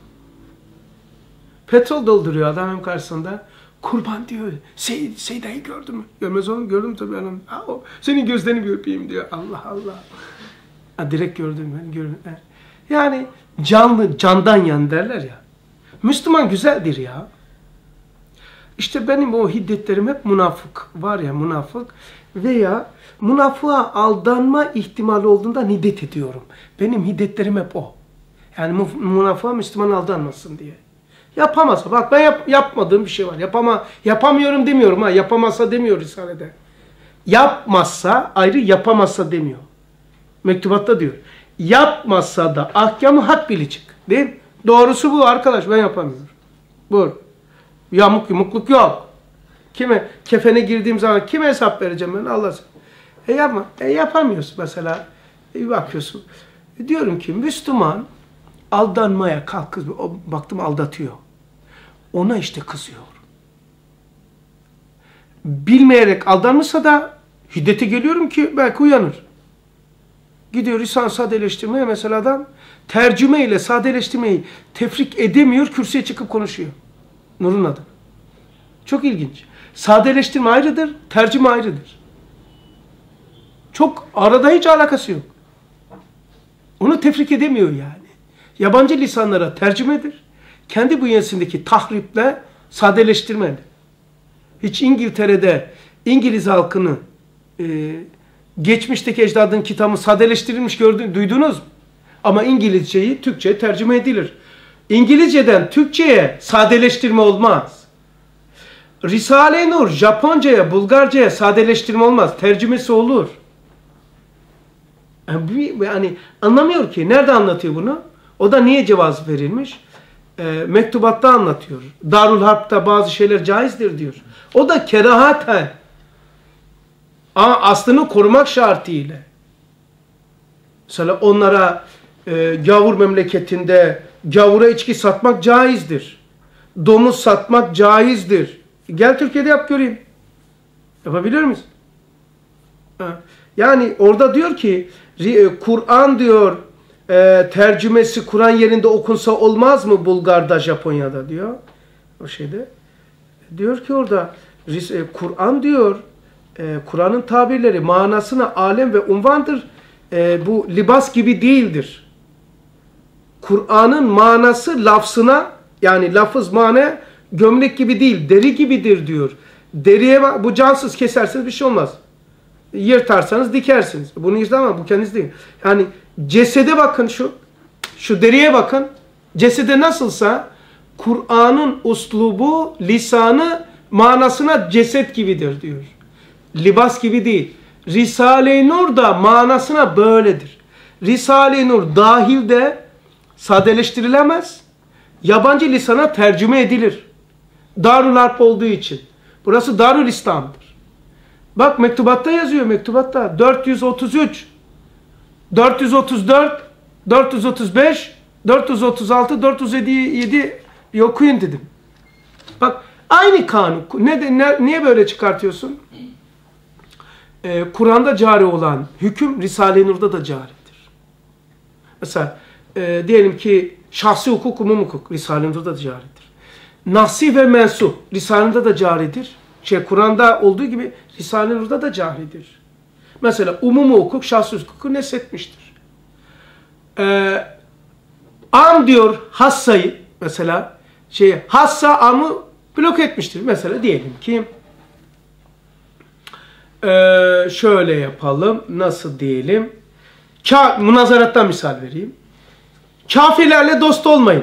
Petrol dolduruyor adam hem karşısında. Kurban diyor. Sey, Seyda'yı gördün mü? Görmez oğlum. Gördüm tabii hanım. Senin gözlerini bir öpeyim diyor. Allah Allah. Ha, direkt gördüm ben. Gördüm. Yani canlı, candan yan derler ya. Müslüman güzeldir ya. İşte benim o hiddetlerim hep münafık. Var ya münafık. Veya münafığa aldanma ihtimali olduğunda hiddet ediyorum. Benim hiddetlerim hep o. Yani münafığa Müslüman aldanmasın diye. Yapamazsa. Bak ben yap, yapmadığım bir şey var. Yapama, yapamıyorum demiyorum ha. Yapamazsa demiyor Risale'de. Yapmazsa ayrı yapamazsa demiyor. Mektubatta diyor. Yapmazsa da ahkamı hak bilecek. Değil mi? Doğrusu bu arkadaş. Ben yapamıyorum. Bu. Yamuk yumukluk yok. Kime? Kefene girdiğim zaman kime hesap vereceğim ben? Allah sen. E yapma. E yapamıyorsun mesela. E bakıyorsun. E diyorum ki Müslüman aldanmaya kalk kız. Baktım aldatıyor. Ona işte kızıyor. Bilmeyerek aldanmışsa da hiddete geliyorum ki belki uyanır. Gidiyor lisan sadeleştirmeye mesela adam tercüme ile sadeleştirmeyi tefrik edemiyor, kürsüye çıkıp konuşuyor. Nur'un adı. Çok ilginç. Sadeleştirme ayrıdır, tercüme ayrıdır. Çok arada hiç alakası yok. Onu tefrik edemiyor yani. Yabancı lisanlara tercümedir. Kendi bünyesindeki tahriple sadeleştirmedir. Hiç İngiltere'de İngiliz halkını e, geçmişteki ecdadın kitabı sadeleştirilmiş gördün, duydunuz mu? Ama İngilizceyi Türkçe'ye tercüme edilir. İngilizceden Türkçe'ye sadeleştirme olmaz. Risale-i Nur Japonca'ya, Bulgarca'ya sadeleştirme olmaz. Tercümesi olur. Yani, yani anlamıyor ki. Nerede anlatıyor bunu? O da niye cevaz verilmiş? E, mektubatta anlatıyor. Darül Harp'ta bazı şeyler caizdir diyor. O da kerahaten. Ama aslını korumak şartıyla. Mesela onlara e, gavur memleketinde gavura içki satmak caizdir. Domuz satmak caizdir. Gel Türkiye'de yap göreyim. Yapabilir misin? Ha. Yani orada diyor ki Kur'an diyor e, tercümesi Kur'an yerinde okunsa olmaz mı Bulgar'da, Japonya'da diyor. O şeyde. Diyor ki orada e, Kur'an diyor e, Kur'an'ın tabirleri manasına alem ve unvandır. E, bu libas gibi değildir. Kur'an'ın manası lafzına yani lafız mana gömlek gibi değil deri gibidir diyor. Deriye bu cansız keserseniz bir şey olmaz. Yırtarsanız dikersiniz. Bunu izlemem bu kendiniz değil. Yani cesede bakın şu. Şu deriye bakın. Cesede nasılsa Kur'an'ın uslubu, lisanı manasına ceset gibidir diyor. Libas gibi değil. Risale-i Nur da manasına böyledir. Risale-i Nur dahilde sadeleştirilemez. Yabancı lisana tercüme edilir. Darül Harp olduğu için. Burası Darül İslam'dır. Bak mektubatta yazıyor mektubatta. dört yüz otuz üç, dört yüz otuz dört, dört yüz otuz beş, dört yüz otuz altı, dört yüz yedi bir okuyun dedim. Bak aynı kanun. Ne, ne, niye böyle çıkartıyorsun? Ee, Kur'an'da cari olan hüküm Risale-i Nur'da da caridir. Mesela e, diyelim ki şahsi hukuk, umum hukuk Risale-i Nur'da da caridir. Nasih ve mensup Risale-i Nur'da da caridir. Şey, Kur'an'da olduğu gibi Risale-i Nur'da da caridir. Mesela umum hukuk şahsi hukuku neshetmiştir. Ee, am diyor hassayı mesela şey hassa amı blok etmiştir. Mesela diyelim ki Ee, şöyle yapalım. Nasıl diyelim? Ka münazarattan misal vereyim. Kafirlerle dost olmayın.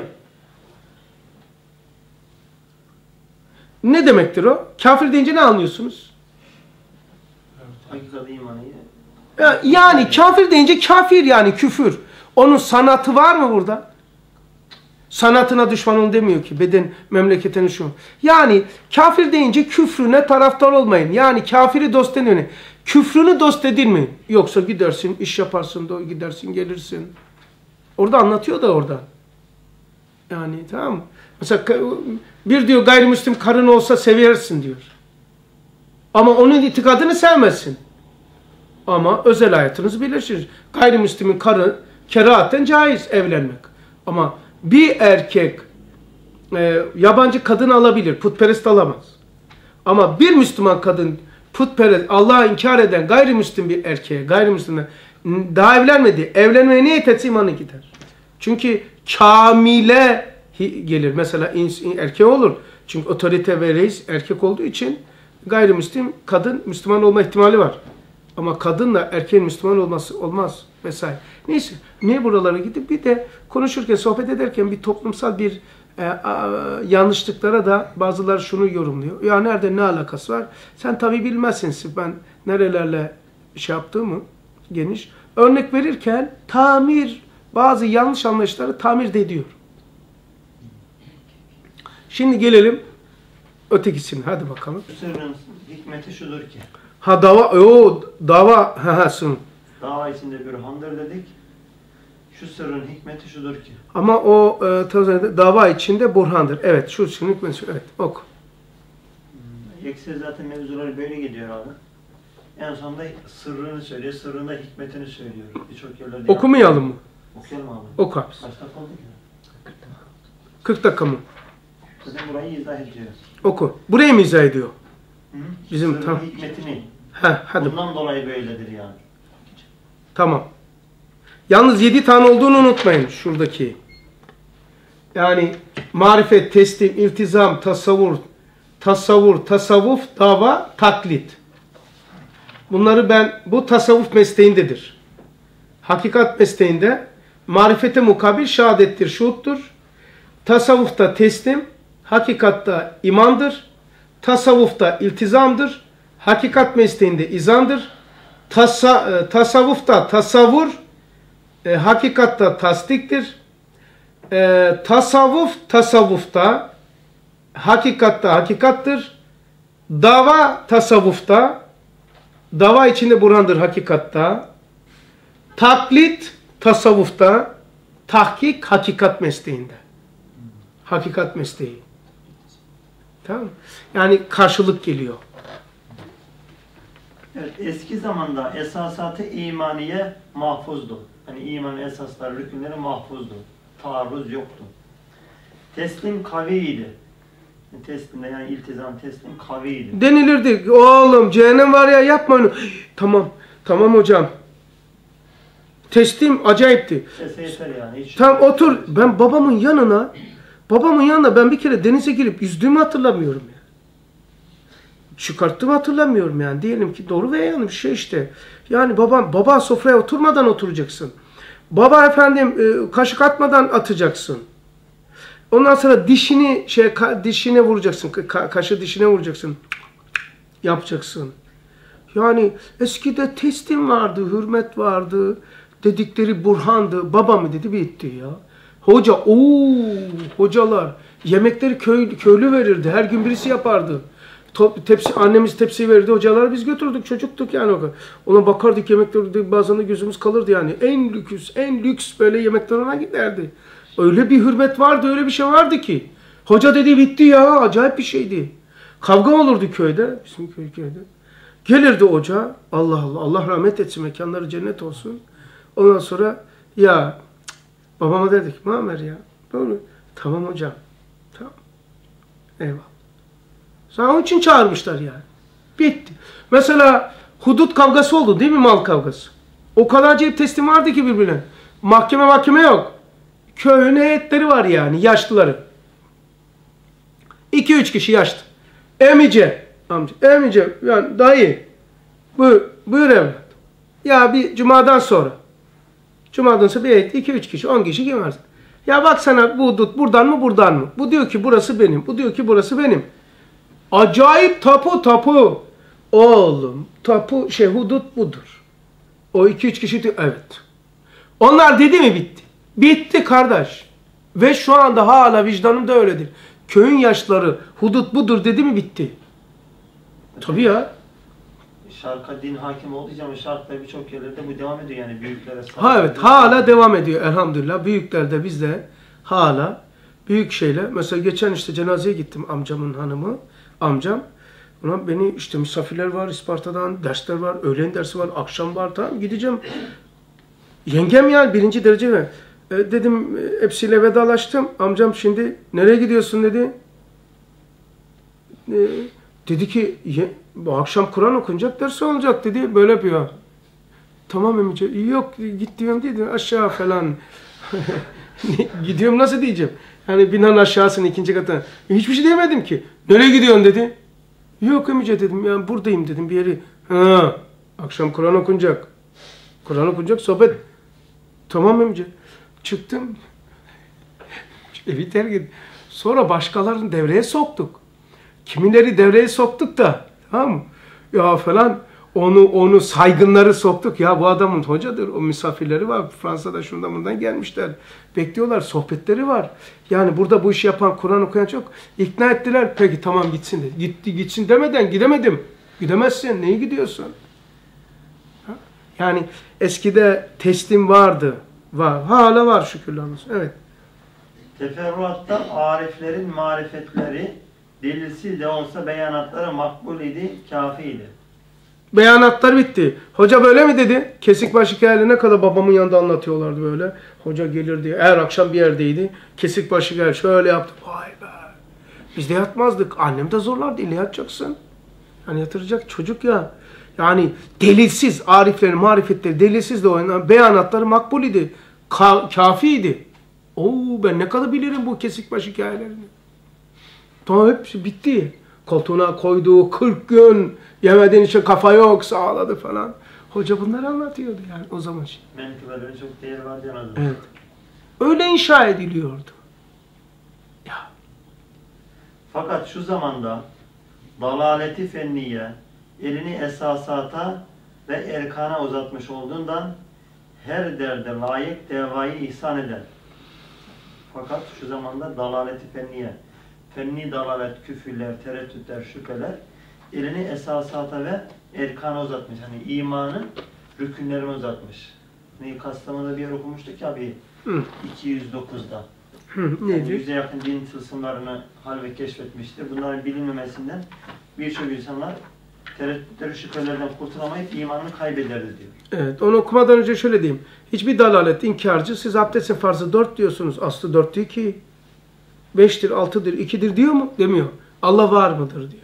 Ne demektir o? Kafir deyince ne anlıyorsunuz? Hakikaten imanı. Ya, yani kafir deyince kafir yani küfür. Onun sanatı var mı burada? Sanatına düşman olun demiyor ki. Beden memleketine şu. Yani kafir deyince küfrüne taraftar olmayın. Yani kafiri dost deniyor. Küfrünü dost edinmeyin. Yoksa gidersin, iş yaparsın, da gidersin, gelirsin. Orada anlatıyor da orada. Yani tamam mı? Mesela bir diyor gayrimüslim karın olsa seversin diyor. Ama onun itikadını sevmezsin. Ama özel hayatınızı birleştirir. Gayrimüslimin karı kerahatten caiz evlenmek. Ama bir erkek e, yabancı kadın alabilir, putperest alamaz. Ama bir Müslüman kadın putperest, Allah'ı inkar eden gayrimüslim bir erkeğe, gayrimüslimle daha evlenmedi, evlenmeye niyet etse imanı gider. Çünkü kamile gelir. Mesela erkek olur. Çünkü otorite ve reis erkek olduğu için gayrimüslim kadın Müslüman olma ihtimali var. Ama kadınla erkeğin Müslüman olması olmaz vesaire. Neyse, niye buralara gidip bir de konuşurken, sohbet ederken bir toplumsal bir e, a, yanlışlıklara da bazıları şunu yorumluyor. Ya nerede ne alakası var? Sen tabii bilmezsin ben nerelerle şey yaptığımı geniş. Örnek verirken tamir, bazı yanlış anlayışları tamir de ediyor. Şimdi gelelim ötekisine. Hadi bakalım. Bu sırrın hikmeti şudur ki. Ha dava, o dava, ha ha sun. Dava içinde bir handır dedik. Şu sırrın hikmeti şudur ki. Ama o e, dava içinde burhandır. Evet, şu sırrın hikmeti şu. Evet, oku. Ekser zaten mevzuları böyle gidiyor abi. En sonunda sırrını söylüyor, sırrında hikmetini söylüyor. Birçok yerlerde. Okumayalım mı? Okuyalım abi. Oku abi. Kaç dakika oldu ki? kırk dakika mı? Zaten burayı izah ediyor. Oku. Burayı mı izah ediyor? Hı? Bizim Sırrın tam- hikmetini. Heh, hadi. Bundan dolayı böyledir yani. Tamam. Yalnız yedi tane olduğunu unutmayın şuradaki. Yani marifet, teslim, iltizam, tasavvur, tasavvur, tasavvuf, dava, taklit. Bunları ben, bu tasavvuf mesleğindedir. Hakikat mesleğinde marifete mukabil şehadettir, şuhuttur. Tasavvufta teslim, hakikatta imandır. Tasavvufta iltizamdır. Hakikat mesleğinde izandır. Tasa, tasavvufta tasavvur, e, hakikatta tasdiktir. E, tasavvuf, tasavvufta, hakikatta hakikattır. Dava, tasavvufta, dava içinde burhandır hakikatta. Taklit, tasavvufta, tahkik, hakikat mesleğinde. Hakikat mesleği. Tamam mı? Yani karşılık geliyor. Evet, eski zamanda esasatı imaniye mahfuzdu. Hani imanın esasları, rükünleri mahfuzdu. Taarruz yoktu. Teslim kaviydi. Teslimde yani iltizam teslim kaviydi. Denilirdi. Oğlum cehennem var ya, yapma onu. Tamam. Tamam hocam. Teslim acayipti. Sese yeter yani. Hiç Tamam otur. Ben babamın yanına babamın yanına ben bir kere denize girip yüzdüğümü hatırlamıyorum ya. Çıkarttığımı hatırlamıyorum yani. Diyelim ki doğru veya yanlış bir şey işte. Yani babam, baba sofraya oturmadan oturacaksın. Baba efendim e, kaşık atmadan atacaksın. Ondan sonra dişini şey ka, dişine vuracaksın. Ka, kaşı dişine vuracaksın. Yapacaksın. Yani eskide teslim vardı, hürmet vardı. Dedikleri burhandı. Baba mı dedi, bitti ya. Hoca, ooo hocalar. Yemekleri köy, köylü verirdi. Her gün birisi yapardı. Top, tepsi, annemiz tepsi verirdi. Hocalara biz götürdük. Çocuktuk yani o kadar. Ona bakardık, yemekleri bazen de gözümüz kalırdı yani. En lüks, en lüks böyle yemekler ona giderdi. Öyle bir hürmet vardı, öyle bir şey vardı ki. Hoca dedi bitti ya. Acayip bir şeydi. Kavga olurdu köyde. Bizim köy köyde. Gelirdi hoca. Allah Allah. Allah rahmet etsin. Mekanları cennet olsun. Ondan sonra ya cık, babama dedik. Muammer ya. Doğru. Tamam hocam. Tamam. Eyvallah. Sana onun için çağırmışlar yani. Bitti. Mesela hudut kavgası oldu değil mi, mal kavgası? O kadar acayip teslim vardı ki birbirine. Mahkeme mahkeme yok. Köyün heyetleri var yani, yaşlıları. iki üç kişi yaşlı. Emice, amca, emice, yani dayı. Buyur, buyur evlat. Ya bir cumadan sonra. Cumadan sonra bir heyet, iki üç kişi, on kişi kim varsa. Ya bak sana bu hudut buradan mı buradan mı? Bu diyor ki burası benim, bu diyor ki burası benim. Acayip tapu tapu. Oğlum tapu şey hudut budur. O iki üç kişi diyor evet. Onlar dedi mi bitti. Bitti kardeş. Ve şu anda hala vicdanım da öyledir. Köyün yaşları hudut budur dedi mi bitti. Tabii ya. Şarka din hakim olduğu için şarkta birçok yerlerde bu devam ediyor yani büyüklere. Ha evet hala devam ediyor elhamdülillah. Büyüklerde bizde hala büyük şeyler. Mesela geçen işte cenazeye gittim amcamın hanımı. Amcam. Ulan beni işte misafirler var Isparta'dan, dersler var, öğlen dersi var, akşam var, tamam gideceğim. Yengem yani birinci derece mi? E, dedim hepsiyle vedalaştım. Amcam şimdi nereye gidiyorsun dedi. E, dedi ki bu akşam Kur'an okunacak, dersi olacak dedi. Böyle yapıyor. Tamam emice. Yok git diyorum dedi. Aşağı falan. Gidiyorum nasıl diyeceğim. Yani binanın aşağısının ikinci katına. Hiçbir şey diyemedim ki. Nereye gidiyorsun dedi. Yok emice dedim. Yani buradayım dedim bir yeri. Ha, akşam Kur'an okunacak. Kur'an okunacak sohbet. Tamam emice. Çıktım. Evi terk ettim. Sonra başkalarını devreye soktuk. Kimileri devreye soktuk da. Tamam mı? Ya falan. Onu onu saygınları soktuk. Ya bu adamın hocadır. O misafirleri var. Fransa'da şundan bundan gelmişler. Bekliyorlar. Sohbetleri var. Yani burada bu işi yapan, Kur'an okuyan çok. İkna ettiler. Peki tamam gitsin dedi. Gitti gitsin demeden gidemedim. Gidemezsin. Neyi gidiyorsun? Ha? Yani eskide teslim vardı. Var. Hala var şükürler olsun. Evet. Teferruatta ariflerin marifetleri delilsiz de olsa beyanatları makbul idi, kafiydi. Beyanatlar bitti. Hoca böyle mi dedi? Kesik baş hikayeleri ne kadar babamın yanında anlatıyorlardı böyle. Hoca gelirdi. Her akşam bir yerdeydi. Kesik baş hikaye şöyle yaptı. Vay be. Biz de yatmazdık. Annem de zorlardı. İlle yatacaksın. Yani yatıracak çocuk ya. Yani delilsiz ariflerin marifetleri delilsiz de oynanan beyanatları makbul idi. Ka kafiydi. Oo, ben ne kadar bilirim bu kesik baş hikayelerini. Tamam, hepsi bitti. Koltuğuna koyduğu kırk gün yemediğin için kafa yok sağladı falan. Hoca bunları anlatıyordu yani o zaman. Menkıbelerin çok değeri vardı en azından. Evet. Öyle inşa ediliyordu. Ya. Fakat şu zamanda dalaleti fenniye elini esasata ve erkana uzatmış olduğundan her derde layık devayı ihsan eder. Fakat şu zamanda dalaleti fenniye, fenni dalalet, küfürler, tereddütler, şüpheler elini esasata ve erkana uzatmış. Hani imanın rükünlerini uzatmış. Neyi Kastamonu'da bir yer okumuştuk ya bir Hı. iki yüz dokuzda. Hı, Yani neydi? yüze yakın din tılsımlarını hal ve keşfetmiştir. Bunların bilinmemesinden birçok insanlar tereddütleri, şüphelerden kurtulamayıp imanını kaybederdi diyor. Evet, onu okumadan önce şöyle diyeyim. Hiçbir dalalet, inkarcı, siz abdestin farzı dört diyorsunuz. Aslı dört değil ki. Beştir, altıdır, ikidir diyor mu? Demiyor. Allah var mıdır diyor.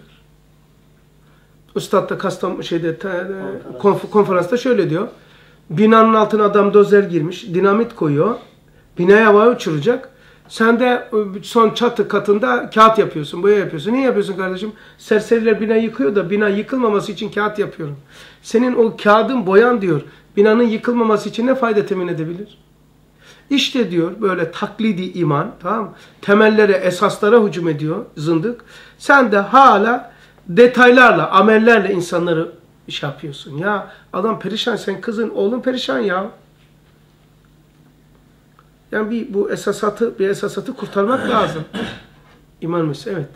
Üstad da Kastam şeyde konf konferansta şöyle diyor. Binanın altına adam dozer girmiş, dinamit koyuyor. Binayı havaya uçuracak. Sen de son çatı katında kağıt yapıyorsun, boya yapıyorsun. Niye yapıyorsun kardeşim? Serseriler bina yıkıyor da bina yıkılmaması için kağıt yapıyorum. Senin o kağıdın boyan diyor. Binanın yıkılmaması için ne fayda temin edebilir? İşte diyor böyle taklidi iman, tamam mı? Temellere, esaslara hücum ediyor zındık. Sen de hala detaylarla, amellerle insanları iş yapıyorsun. Ya adam perişan, sen kızın, oğlun perişan ya. Yani bir bu esasatı, bir esasatı kurtarmak lazım. İman Müsa, evet.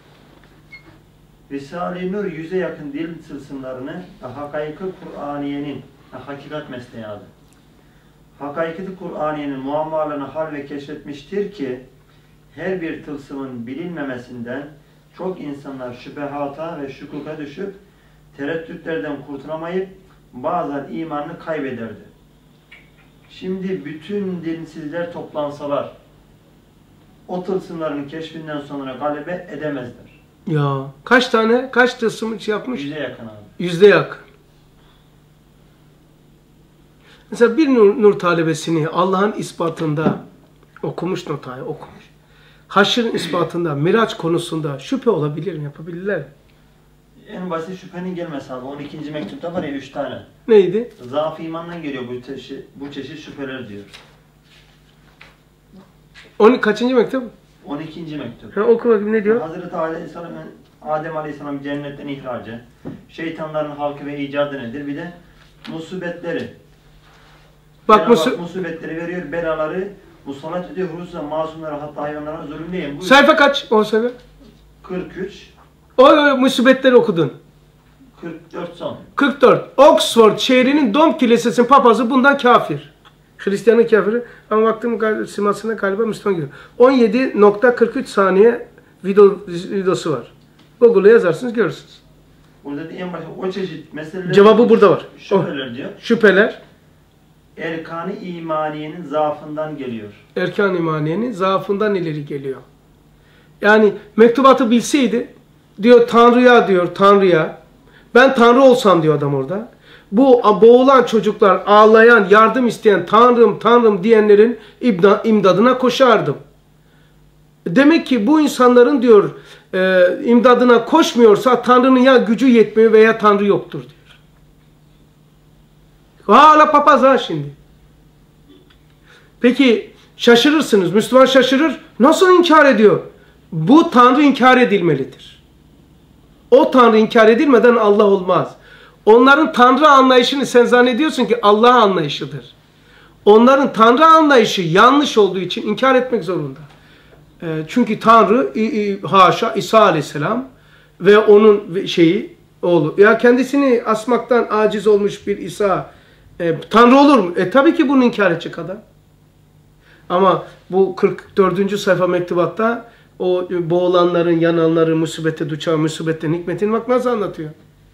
Risale-i Nur yüze yakın dil tılsımlarını Hakaik-ı Kur'aniye'nin, hakikat mesleği adı. Hakaik-ı Kur'aniye'nin muammalarını hal ve keşfetmiştir ki her bir tılsımın bilinmemesinden çok insanlar şüphehata ve şukuka düşüp tereddütlerden kurtulamayıp bazen imanını kaybederdi. Şimdi bütün dinsizler toplansalar o tılsımların keşfinden sonra galebe edemezler. Ya kaç tane, kaç tılsım hiç yapmış? Yüze yakın abi. Yüzde yakın. Mesela bir nur, nur talebesini Allah'ın ispatında okumuş notayı okumuş. Haşrın ispatında, Miraç konusunda şüphe olabilir mi? Yapabilirler mi? En basit şüphenin gelmesi abi. on ikinci mektupta var ya üç tane. Neydi? Zaaf imandan geliyor bu çeşit, bu çeşit şüpheler diyor. On, kaçıncı mektup? on ikinci mektup. Ha, oku bakayım ne diyor? Hazreti Aleyhisselam'ın Adem Aleyhisselam cennetten ihracı, şeytanların halkı ve icadı nedir? Bir de musibetleri. Bak Cenab-ı bu musibetleri veriyor, belaları musallat ediyor, hususa masumlara hatta hayvanlara zulüm değil. Bu sayfa kaç o sayfa? kırk üç, O, o musibetleri okudun. kırk dört son. kırk dört. Oxford şehrinin Dom Kilisesi'nin papazı bundan kafir. Hristiyanın kafiri. Ama baktım simasına galiba Müslüman gibi. on yedi nokta kırk üç saniye video, videosu var. Google'a yazarsınız görürsünüz. Burada da en başta o çeşit meseleler... Cevabı burada var. Şüpheler O, diyor. şüpheler. Erkan-ı imaniyenin zaafından geliyor. Erkan-ı imaniyenin zaafından ileri geliyor. Yani mektubatı bilseydi diyor Tanrı'ya diyor Tanrı'ya ben Tanrı olsam diyor adam orada. Bu boğulan çocuklar ağlayan yardım isteyen Tanrım Tanrım diyenlerin imdadına koşardım. Demek ki bu insanların diyor e, imdadına koşmuyorsa Tanrı'nın ya gücü yetmiyor veya Tanrı yoktur diyor. Hala papaz ha şimdi. Peki şaşırırsınız. Müslüman şaşırır. Nasıl inkar ediyor? Bu Tanrı inkar edilmelidir. O Tanrı inkar edilmeden Allah olmaz. Onların Tanrı anlayışını sen zannediyorsun ki Allah anlayışıdır. Onların Tanrı anlayışı yanlış olduğu için inkar etmek zorunda. Çünkü Tanrı haşa İsa Aleyhisselam ve onun şeyi oğlu. Ya kendisini asmaktan aciz olmuş bir İsa e, Tanrı olur mu? E tabii ki bunu inkar edecek adam. Ama bu kırk dördüncü sayfa mektubatta o boğulanların, yananların, musibete duçar, musibetten hikmetini bak nasıl anlatıyor.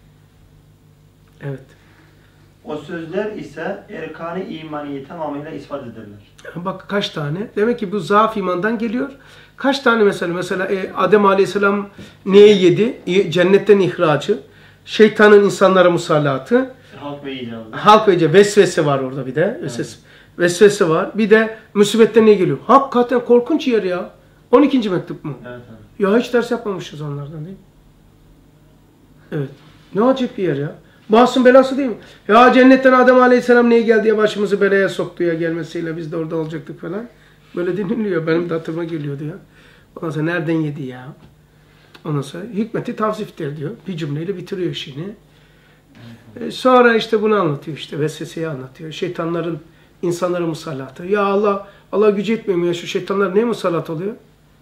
Evet. O sözler ise erkan-ı imaniyi tamamıyla ispat ederler. Bak kaç tane. Demek ki bu zaaf imandan geliyor. Kaç tane mesela? Mesela e, Adem Aleyhisselam neye yedi? E, cennetten ihracı. Şeytanın insanlara musallatı. Halk ve icabı. Halk ve vesvese var orada bir de. Vesvese, vesvese var. Bir de musibetten ne geliyor? Hakikaten korkunç yer ya. on ikinci mektup mu? Evet abi. Ya hiç ders yapmamışız onlardan değil mi? Evet. Ne acayip bir yer ya. Masum belası değil mi? Ya cennetten Adem Aleyhisselam niye geldi ya başımızı belaya soktu ya gelmesiyle biz de orada olacaktık falan. Böyle dinliyor. Benim de hatırıma geliyordu ya. Ondan sonra nereden yedi ya? Ondan sonra hikmeti tavsiftir diyor. Bir cümleyle bitiriyor işini. Ee, sonra işte bunu anlatıyor işte. Vesveseyi anlatıyor. Şeytanların insanlara musallatı. Ya Allah Allah gücü etmiyor mu ya? Şu şeytanlar neye musallat oluyor?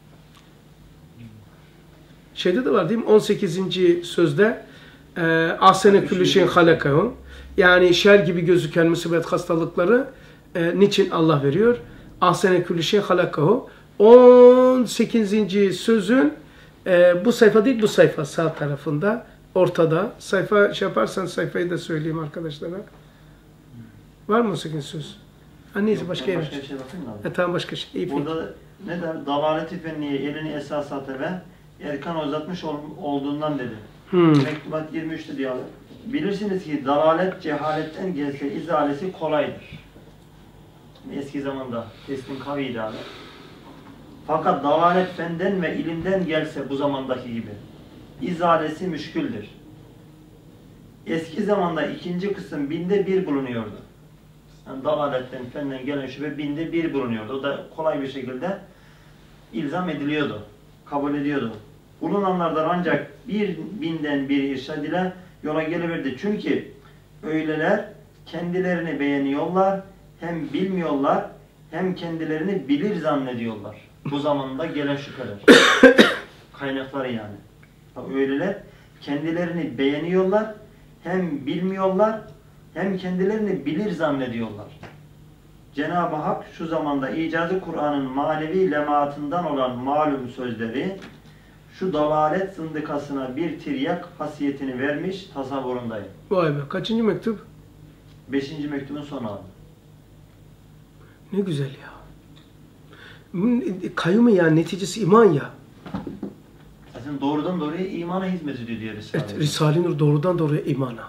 Şeyde de var değil mi? on sekizinci sözde ahsene külü şeyin halakahu. Yani şer gibi gözüken musibet hastalıkları e, niçin Allah veriyor? Ahsene külü şeyin halakahu. on sekizinci sözün e, bu sayfa değil bu sayfa sağ tarafında ortada. Sayfa şey yaparsan sayfayı da söyleyeyim arkadaşlara. Var mı on sekizinci söz? Ha neyse başka yer. Başka bir şey bakayım mı abi? E, tamam başka şey. İyi, Burada ne der? Dalaleti fenniye elini esasata ve erkan uzatmış ol, olduğundan dedi. Hmm. Mektubat yirmi üçte diyor. Bilirsiniz ki dalalet cehaletten gelse izalesi kolaydır. Eski zamanda teslim kaviydi abi. Fakat dalalet fenden ve ilimden gelse bu zamandaki gibi izalesi müşküldür. Eski zamanda ikinci kısım binde bir bulunuyordu. Yani dalaletten fenden gelen şüphe binde bir bulunuyordu. O da kolay bir şekilde ilzam ediliyordu. Kabul ediyordu. Bulunanlardan ancak bir binden bir irşad ile yola geliverdi. Çünkü öyleler kendilerini beğeniyorlar, hem bilmiyorlar, hem kendilerini bilir zannediyorlar. Bu zamanda gelen şüpheler. Kaynakları yani. Öyleler kendilerini beğeniyorlar, hem bilmiyorlar, hem kendilerini bilir zannediyorlar. Cenab-ı Hak şu zamanda icazı Kur'an'ın manevi lemaatından olan malum sözleri şu dalalet zındıkasına bir tiryak hasiyetini vermiş tasavvurundayım. Vay be. Kaçıncı mektup? Beşinci mektubun sonu abi. Ne güzel ya. Kayyum ya neticesi iman ya. Zaten doğrudan doğruya imana hizmet ediyor diye Risale. Evet, Risale-i Nur doğrudan doğruya imana.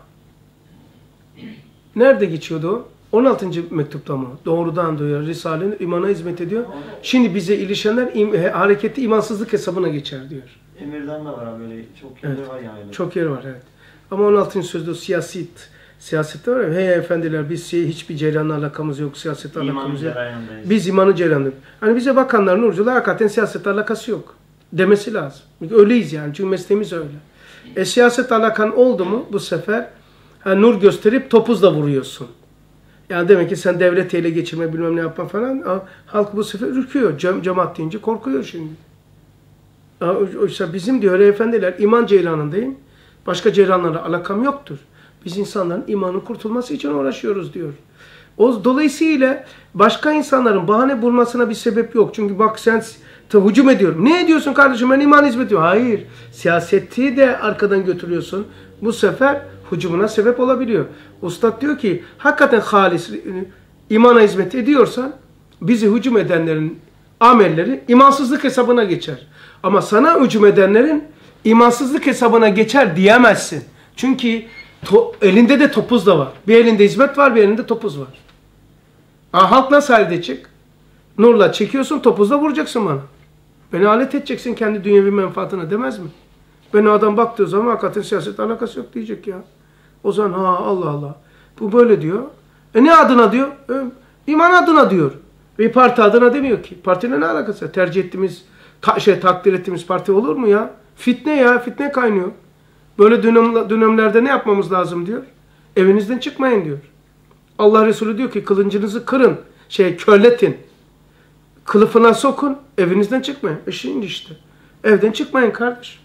Nerede geçiyordu o? on altıncı mektupta mı? Doğrudan doğruya Risale-i Nur imana hizmet ediyor. Şimdi bize ilişenler im hareketli imansızlık hesabına geçer diyor. Emir'den de var abi böyle çok yeri Evet. var yani. Çok yer var evet. Ama on altıncı sözde o siyaset, siyasette var ya, hey efendiler biz hiçbir cereyanla alakamız yok, siyasetle İmanın alakamız yok. cereyandayız. Biz imanı cereyanlıyız. Hani bize bakanlar, nurcular hakikaten siyasetle alakası yok. Demesi lazım. Öyleyiz yani çünkü mesleğimiz öyle. E siyaset alakan oldu mu bu sefer ha, nur gösterip topuzla vuruyorsun. Yani demek ki sen devlet ele geçirme bilmem ne yapma falan. Ha, halk bu sefer ürküyor. Cem, cemaat deyince korkuyor şimdi. Ha, oysa bizim diyor efendiler iman ceylanındayım. Başka ceylanlarla alakam yoktur. Biz insanların imanın kurtulması için uğraşıyoruz diyor. O dolayısıyla başka insanların bahane bulmasına bir sebep yok. Çünkü bak sen hücum ediyorum. Ne ediyorsun kardeşim? Ben iman hizmet ediyorum. Hayır. Siyaseti de arkadan götürüyorsun. Bu sefer hücumuna sebep olabiliyor. Ustad diyor ki hakikaten halis imana hizmet ediyorsan bizi hücum edenlerin amelleri imansızlık hesabına geçer. Ama sana hücum edenlerin imansızlık hesabına geçer diyemezsin. Çünkü to, elinde de topuz da var. Bir elinde hizmet var, bir elinde topuz var. Ha, halk nasıl halde edecek? Nurla çekiyorsun, topuzla vuracaksın bana. Beni alet edeceksin kendi dünyevi menfaatine demez mi? Beni adam baktığı zaman hakikaten siyasetle alakası yok diyecek ya. O zaman ha Allah Allah. Bu böyle diyor. E ne adına diyor? E, iman adına diyor. Bir parti adına demiyor ki. Partiyle ne alakası var? Tercih ettiğimiz, ta, şey takdir ettiğimiz parti olur mu ya? Fitne ya, fitne kaynıyor. Böyle dönem, dönemlerde ne yapmamız lazım diyor. Evinizden çıkmayın diyor. Allah Resulü diyor ki kılıncınızı kırın, şey körletin. Kılıfına sokun, evinizden çıkmayın. E şimdi işte. Evden çıkmayın kardeş.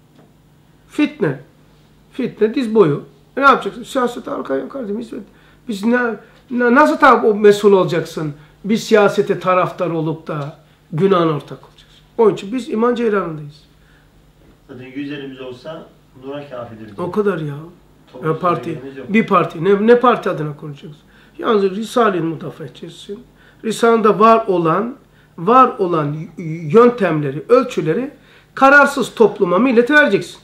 Fitne. Fitne diz boyu. E ne yapacaksın? Siyaset arkaya kardeşim. Biz ne, nasıl tabi o mesul olacaksın? bir siyasete taraftar olup da günahına ortak olacağız. Onun için biz iman ceylanındayız. Zaten yüz elimiz olsa nura kafidir. O kadar ya. Toplu ya parti, elimiz yok. bir parti. Ne, ne parti adına konuşacağız? Yalnız Risale'yi müdafaa edeceksin. Risale'de var olan, var olan yöntemleri, ölçüleri kararsız topluma, millete vereceksin.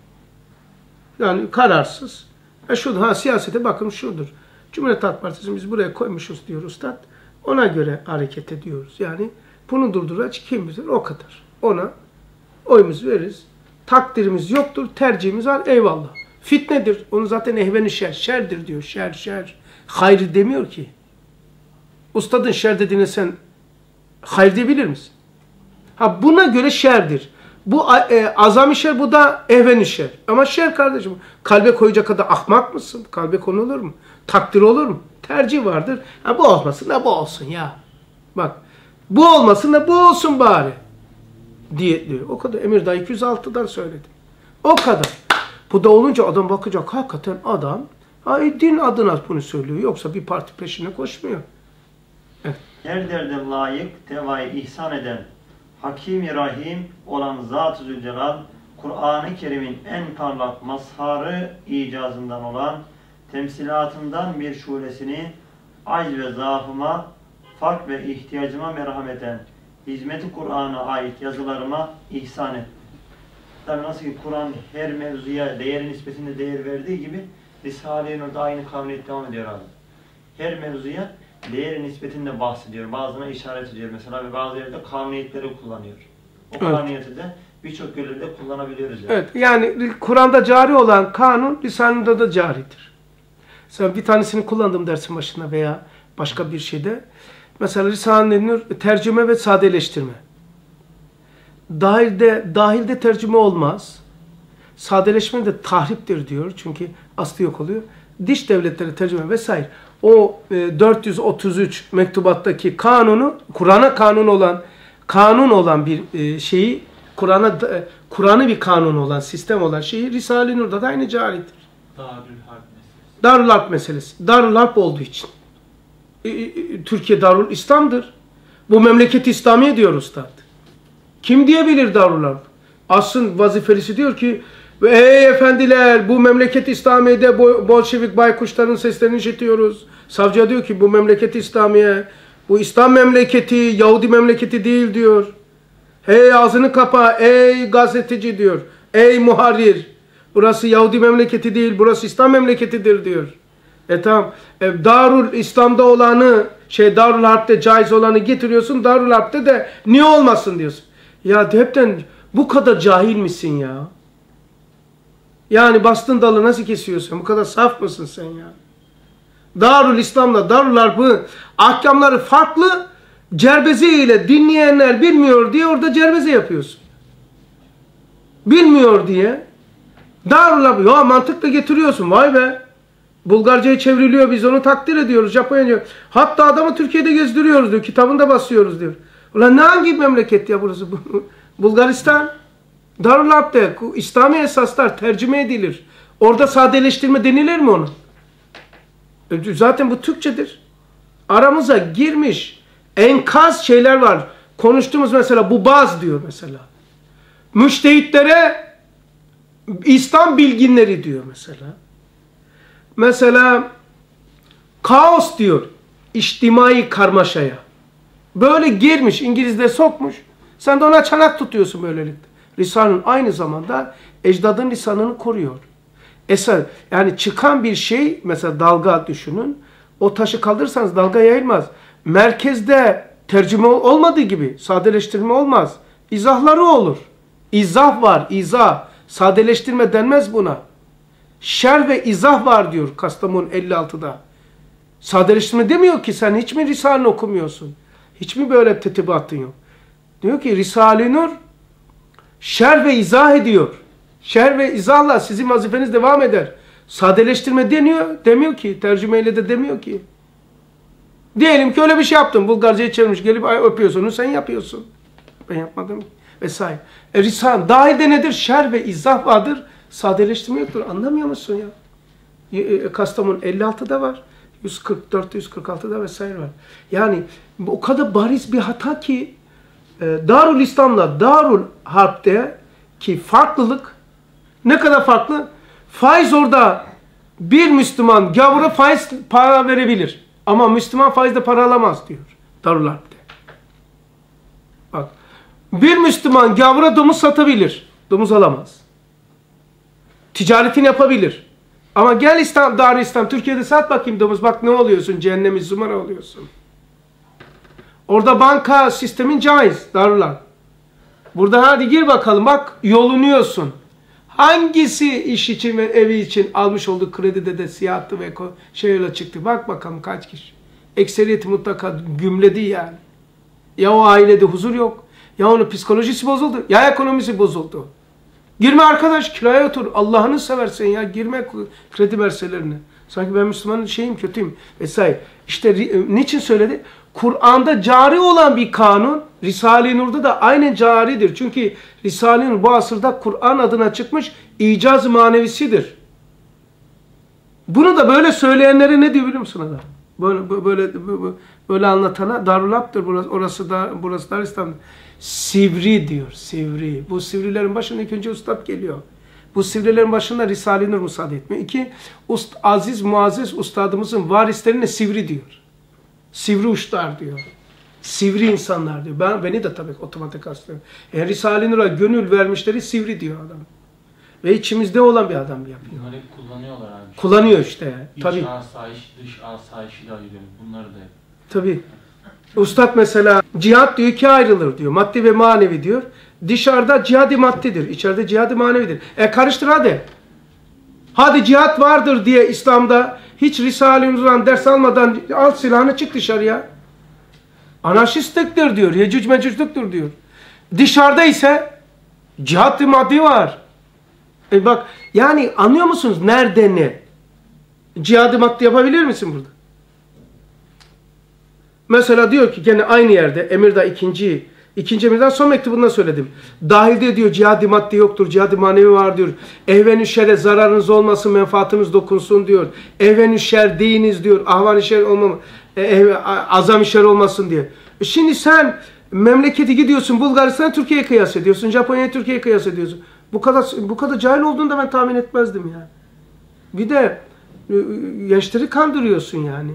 Yani kararsız. E şudur, ha siyasete bakın şudur. Cumhuriyet Halk Partisi'ni biz buraya koymuşuz diyor Üstad. Ona göre hareket ediyoruz. Yani bunu durduraç kim bilir? O kadar. Ona oyumuzu veririz. Takdirimiz yoktur, tercihimiz var. Eyvallah. Fitnedir. Onu zaten ehven-i şer. Şerdir diyor. Şer, şer. Hayır demiyor ki. Ustadın şer dediğine sen hayır diyebilir misin? Ha buna göre şerdir. Bu e, azam-ı şer, bu da ehven-i şer. Ama şer kardeşim. Kalbe koyacak kadar ahmak mısın? Kalbe konulur mu? Takdir olur mu? Tercih vardır. Ha bu olmasın da bu olsun ya. Bak. Bu olmasın da bu olsun bari. Diye diyor. O kadar. Emirdağ iki yüz altıdan söyledim. O kadar. Bu da olunca adam bakacak. Hakikaten adam ay, din adına bunu söylüyor. Yoksa bir parti peşine koşmuyor. Evet. Her derde layık, tevayı ihsan eden, Hakim-i Rahim olan Zat-ı Zülcelal, Kur'an-ı Kerim'in en parlak mazharı icazından olan temsilatından bir şulesini acz ve zaafıma, fark ve ihtiyacıma merhameten, hizmeti Kur'an'a ait yazılarıma ihsan et. Tabi nasıl ki Kur'an her mevzuya değer nispetinde değer verdiği gibi Risale-i Nur'da aynı kavniyet devam ediyor abi. Her mevzuya değer nispetinde bahsediyor. Bazılarına işaret ediyor mesela ve bazı yerde kavniyetleri kullanıyor. O Evet. kavniyeti de birçok görevde kullanabiliyoruz. Yani. Evet. Yani Kur'an'da cari olan kanun Risale'de de caridir. Sen bir tanesini kullandım dersin başında veya başka bir şeyde. Mesela Risale-i Nur tercüme ve sadeleştirme. Dahilde, dahilde tercüme olmaz. Sadeleşme de tahriptir diyor. Çünkü aslı yok oluyor. Dış devletleri tercüme vesaire. O e, dört yüz otuz üç mektubattaki kanunu, Kur'an'a kanun olan kanun olan bir e, şeyi, Kur'an'a e, Kur'an'ı bir kanun olan, sistem olan şeyi Risale-i Nur'da da aynı caridir. Darül Harp meselesi. Darül Harp meselesi. Darül Harp olduğu için. E, e, Türkiye Darül İslam'dır. Bu memleket İslamiye diyor Üstad. Kim diyebilir Darül Harp? Asrın vazifelisi diyor ki ey efendiler bu memleket İslamiye'de Bolşevik baykuşların seslerini işitiyoruz. Savcıya diyor ki bu memleket İslamiye, bu İslam memleketi, Yahudi memleketi değil diyor. Hey ağzını kapa ey gazeteci diyor. Ey muharrir. Burası Yahudi memleketi değil, burası İslam memleketidir diyor. E tamam. E, Darül İslam'da olanı, şey Darül Harp'te caiz olanı getiriyorsun. Darül Harp'te de niye olmasın diyorsun. Ya hepten bu kadar cahil misin ya? Yani bastın dalı nasıl kesiyorsun? Bu kadar saf mısın sen ya? Darül İslam'la Darül Harp'ın ahkamları farklı. Cerbeze ile dinleyenler bilmiyor diye orada cerbeze yapıyorsun. Bilmiyor diye. Darül Harp, ya mantıkla getiriyorsun. Vay be. Bulgarca'ya çevriliyor. Biz onu takdir ediyoruz. Japonya. Hatta adamı Türkiye'de gezdiriyoruz diyor. Kitabında basıyoruz diyor. Ulan ne hangi memleket ya burası? Bulgaristan. Darül Harp'te İslami esaslar tercüme edilir. Orada sadeleştirme denilir mi ona? Zaten bu Türkçedir. Aramıza girmiş enkaz şeyler var. Konuştuğumuz mesela bu baz diyor mesela. Müştehitlere İslam bilginleri diyor mesela. Mesela kaos diyor içtimai karmaşaya. Böyle girmiş, İngiliz'de sokmuş. Sen de ona çanak tutuyorsun böylelikle. Risale'nin aynı zamanda ecdadın lisanını koruyor. Esas yani çıkan bir şey mesela dalga düşünün. O taşı kaldırırsanız dalga yayılmaz. Merkezde tercüme olmadığı gibi sadeleştirme olmaz. İzahları olur. İzah var, izah. Sadeleştirme denmez buna. Şer ve izah var diyor Kastamonu elli altıda. Sadeleştirme demiyor ki sen hiç mi Risale'ni okumuyorsun? Hiç mi böyle tetibatın yok? Diyor ki Risale-i Nur şer ve izah ediyor. Şer ve izahla sizin vazifeniz devam eder. Sadeleştirme deniyor, demiyor ki. Tercümeyle de demiyor ki. Diyelim ki öyle bir şey yaptın. Bulgarca'yı çevirmiş, gelip öpüyorsun. Onu sen yapıyorsun. Ben yapmadım. Vesaire. E, Risale, dahilde nedir? Şer ve izah vardır. Sadeleştirme yoktur. Anlamıyor musun ya? E, e, Kastamonu elli altıda var. yüz kırk dörtte yüz kırk altıda vesaire var. Yani o kadar bariz bir hata ki e, Darul İslam'la Darul Harp'te ki farklılık ne kadar farklı? Faiz orada bir Müslüman gavura faiz para verebilir. Ama Müslüman faizle para alamaz diyor Darul Harp'te. Bak. Bir Müslüman gavura domuz satabilir. Domuz alamaz. Ticaretini yapabilir. Ama gel İslam, Darul İslam, Türkiye'de sat bakayım domuz. Bak ne oluyorsun? Cehennemi zumara oluyorsun. Orada banka sistemin caiz. Darul Harp. Burada hadi gir bakalım. Bak yolunuyorsun. Hangisi iş için ve evi için almış olduğu kredide de siyahtı ve şeyle çıktı. Bak bakalım kaç kişi. Ekseriyeti mutlaka gümledi yani. Ya o ailede huzur yok. Ya onun psikolojisi bozuldu. Ya ekonomisi bozuldu. Girme arkadaş kiraya otur. Allah'ını seversen ya girme kredi verselerine. Sanki ben Müslümanın şeyim kötüyüm vesaire. İşte niçin söyledi? Kur'an'da cari olan bir kanun Risale-i Nur'da da aynen caridir. Çünkü Risale-i Nur bu asırda Kur'an adına çıkmış icaz manevisidir. Bunu da böyle söyleyenlere ne diyor biliyor musun adam? Böyle böyle böyle anlatana Darul Harp'tır burası, orası da burası Darul İslam. Sivri diyor, sivri. Bu sivrilerin başında ilk önce ustad geliyor. Bu sivrilerin başında Risale-i Nur müsaade etmiyor. İki, ust, aziz muazzez ustadımızın varislerine sivri diyor. Sivri uçlar diyor. Sivri insanlar diyor. Ben beni de tabii otomatik aslında. Yani Risale-i Nur'a gönül vermişleri sivri diyor adam. Ve içimizde olan bir adam yapıyor. Bunları hep kullanıyorlar abi. Kullanıyor işte. İç Tabii. asayiş, dış asayişi de ayırıyor. Bunları da hep. Tabii. Ustad mesela cihat diyor ikiye ayrılır diyor. Maddi ve manevi diyor. Dışarıda cihad-ı maddidir. İçeride cihad-ı manevidir. E karıştır hadi. Hadi cihat vardır diye İslam'da hiç Risale-i Nur'dan ders almadan al silahını çık dışarıya. Anarşistliktir diyor. Yecüc mecüclüktür diyor. Dışarıda ise cihat-ı maddi var. E bak yani anlıyor musunuz? Nerede ne? Cihad-ı maddi yapabilir misin burada? Mesela diyor ki gene aynı yerde Emirdağ ikinci ikinci Emirdağ son mektubunda söyledim. Dahilde diyor cihad-ı maddi yoktur. Cihad-ı manevi var diyor. Ehven-ü şerre zararınız olmasın, menfaatiniz dokunsun diyor. Ehven-ü şer deyiniz diyor. Ahvan-ı şer olmama, e, azam-ı şer olmasın diye. E şimdi sen memleketi gidiyorsun Bulgaristan'a Türkiye'ye kıyas ediyorsun. Japonya'ya Türkiye'ye kıyas ediyorsun. Bu kadar bu kadar cahil olduğunu da ben tahmin etmezdim ya. Bir de e, gençleri kandırıyorsun yani.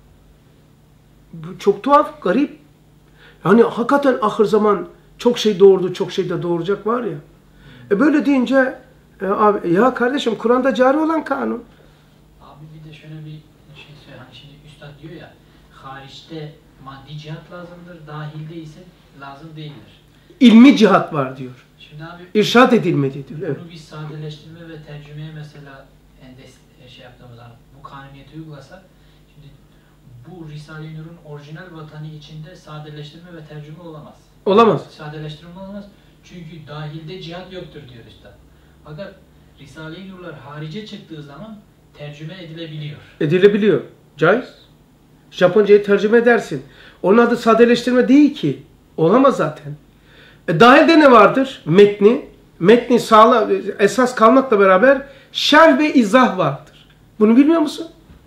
Bu çok tuhaf, garip. Yani hakikaten ahir zaman çok şey doğurdu, çok şey de doğuracak var ya. E böyle deyince e, abi, ya kardeşim Kur'an'da cari olan kanun. Abi bir de şöyle bir şey söyle. Hani şimdi Üstad diyor ya hariçte maddi cihat lazımdır, dahilde ise lazım değildir. İlmi cihat var diyor. Şimdi abi İrşad edilmedi diyor. Evet. bunu bir sadeleştirme ve tercümeye mesela endes- şey yaptığımız zaman bu kanuniyeti uygulasak şimdi bu Risale-i Nur'un orijinal vatanı içinde sadeleştirme ve tercüme olamaz. Olamaz. Sadeleştirme olamaz. Çünkü dahilde cihat yoktur diyor Üstad. Fakat Risale-i Nur'lar harice çıktığı zaman tercüme edilebiliyor. Edilebiliyor. Caiz. Japonca'yı tercüme edersin. Onun adı sadeleştirme değil ki. Olamaz zaten. E, dahilde ne vardır? Metni. Metni sağla, esas kalmakla beraber şerh ve izah vardır. Bunu bilmiyor musun?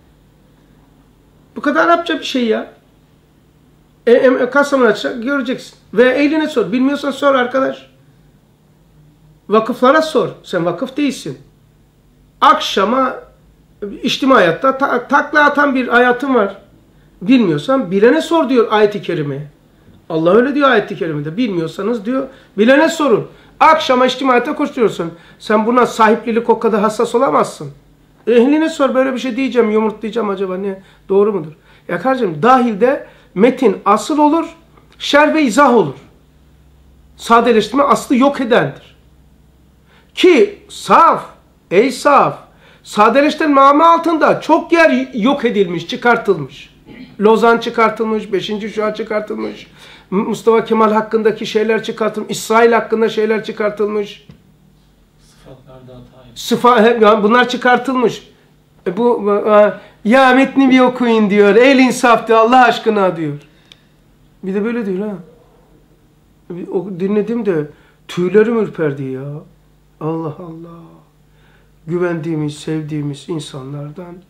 Bu kadar Arapça bir şey ya. E, e, Kasamını açacak, göreceksin. Ve eline sor. Bilmiyorsan sor arkadaş. Vakıflara sor. Sen vakıf değilsin. Akşama içtimai hayatta ta, takla atan bir hayatın var. Bilmiyorsan bilene sor diyor ayet-i kerime. Allah öyle diyor ayet-i kerimede. Bilmiyorsanız diyor bilene sorun. Akşama içtimai hayatta koşturuyorsun. Sen buna sahiplilik o kadar hassas olamazsın. Ehline sor böyle bir şey diyeceğim, yumurtlayacağım acaba ne? Doğru mudur? Ya kardeşim dahilde metin asıl olur, şerh ve izah olur. Sadeleştirme aslı yok edendir. Ki saf, ey saf, sadeleştirme ama altında çok yer yok edilmiş, çıkartılmış. Lozan çıkartılmış, beşinci Şua çıkartılmış, Mustafa Kemal hakkındaki şeyler çıkartılmış, İsrail hakkında şeyler çıkartılmış. Sıfatlarda hata yok. Sıfa, bunlar çıkartılmış. E bu ya metni bir okuyun diyor. El insaf diyor. Allah aşkına diyor. Bir de böyle diyor ha. O, dinledim de tüylerim ürperdi ya. Allah Allah. Güvendiğimiz, sevdiğimiz insanlardan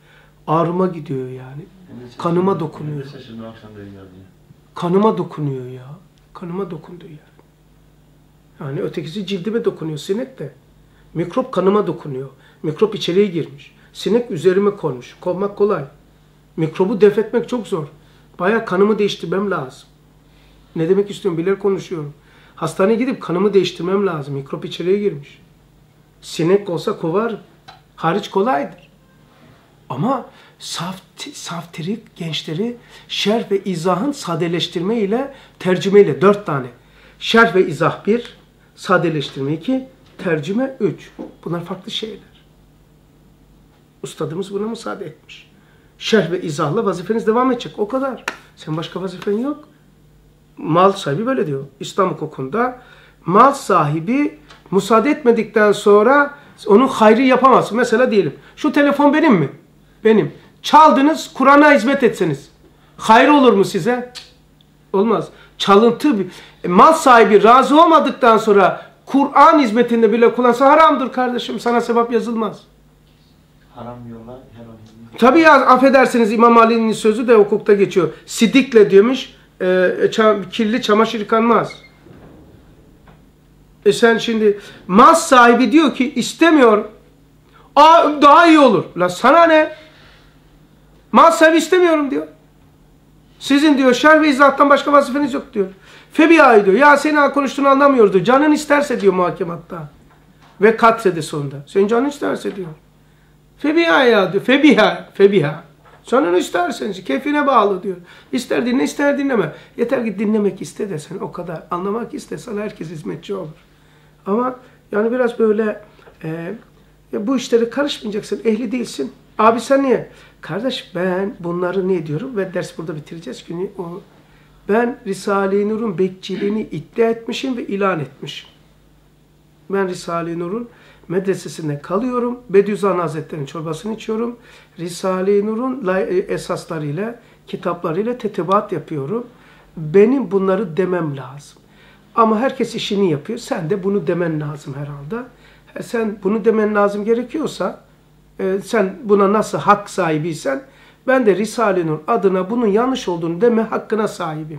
Ağrıma gidiyor yani. Kanıma dokunuyor. Şaşırdım akşam da geldi. Kanıma dokunuyor ya. Kanıma dokundu yani. Yani ötekisi cildime dokunuyor. Sinek de. Mikrop kanıma dokunuyor. Mikrop içeriye girmiş. Sinek üzerime konmuş. Kovmak kolay. Mikrobu def etmek çok zor. Bayağı kanımı değiştirmem lazım. Ne demek istiyorum? Bilir konuşuyorum. Hastaneye gidip kanımı değiştirmem lazım. Mikrop içeriye girmiş. Sinek olsa kovar. Hariç kolaydır. Ama saf, saftirik gençleri şerh ve izahın sadeleştirme ile tercüme ile dört tane. Şerh ve izah bir, sadeleştirme iki, tercüme üç. Bunlar farklı şeyler. Ustadımız buna müsaade etmiş. Şerh ve izahla vazifeniz devam edecek. O kadar. Senin başka vazifen yok. Mal sahibi böyle diyor. İslam hukukunda mal sahibi müsaade etmedikten sonra onun hayrı yapamaz. Mesela diyelim şu telefon benim mi? Benim. Çaldınız, Kur'an'a hizmet etseniz. Hayır olur mu size? Olmaz. Çalıntı bir... E, mal sahibi razı olmadıktan sonra Kur'an hizmetinde bile kullansa haramdır kardeşim. Sana sevap yazılmaz. Haram diyorlar. Helal. Tabii ya, affedersiniz, İmam Ali'nin sözü de hukukta geçiyor. Sidikle diyormuş, e, çam, kirli çamaşır yıkanmaz. E sen şimdi mal sahibi diyor ki istemiyorum. Aa, daha iyi olur. La sana ne? Mal sahibi istemiyorum diyor. Sizin diyor şerh ve izahtan başka vazifeniz yok diyor. Febiha diyor. Ya senin konuştuğunu anlamıyordu. Canın isterse diyor muhakematta. Ve katrede sonunda. Senin canın isterse diyor. Febiha ya diyor. Febiha. Febiha. Canın isterseniz. Keyfine bağlı diyor. İster dinle, ister dinleme. Yeter ki dinlemek iste desen o kadar. Anlamak istesen herkes hizmetçi olur. Ama yani biraz böyle e, bu işlere karışmayacaksın. Ehli değilsin. Abi sen niye? Kardeş ben bunları ne diyorum ve ders burada bitireceğiz günü. O, ben Risale-i Nur'un bekçiliğini iddia etmişim ve ilan etmişim. Ben Risale-i Nur'un medresesinde kalıyorum. Bediüzzaman Hazretleri'nin çorbasını içiyorum. Risale-i Nur'un esaslarıyla, kitaplarıyla tetebat yapıyorum. Benim bunları demem lazım. Ama herkes işini yapıyor. Sen de bunu demen lazım herhalde. Sen bunu demen lazım gerekiyorsa, e, sen buna nasıl hak sahibiysen, ben de Risale-i Nur adına bunun yanlış olduğunu deme hakkına sahibim.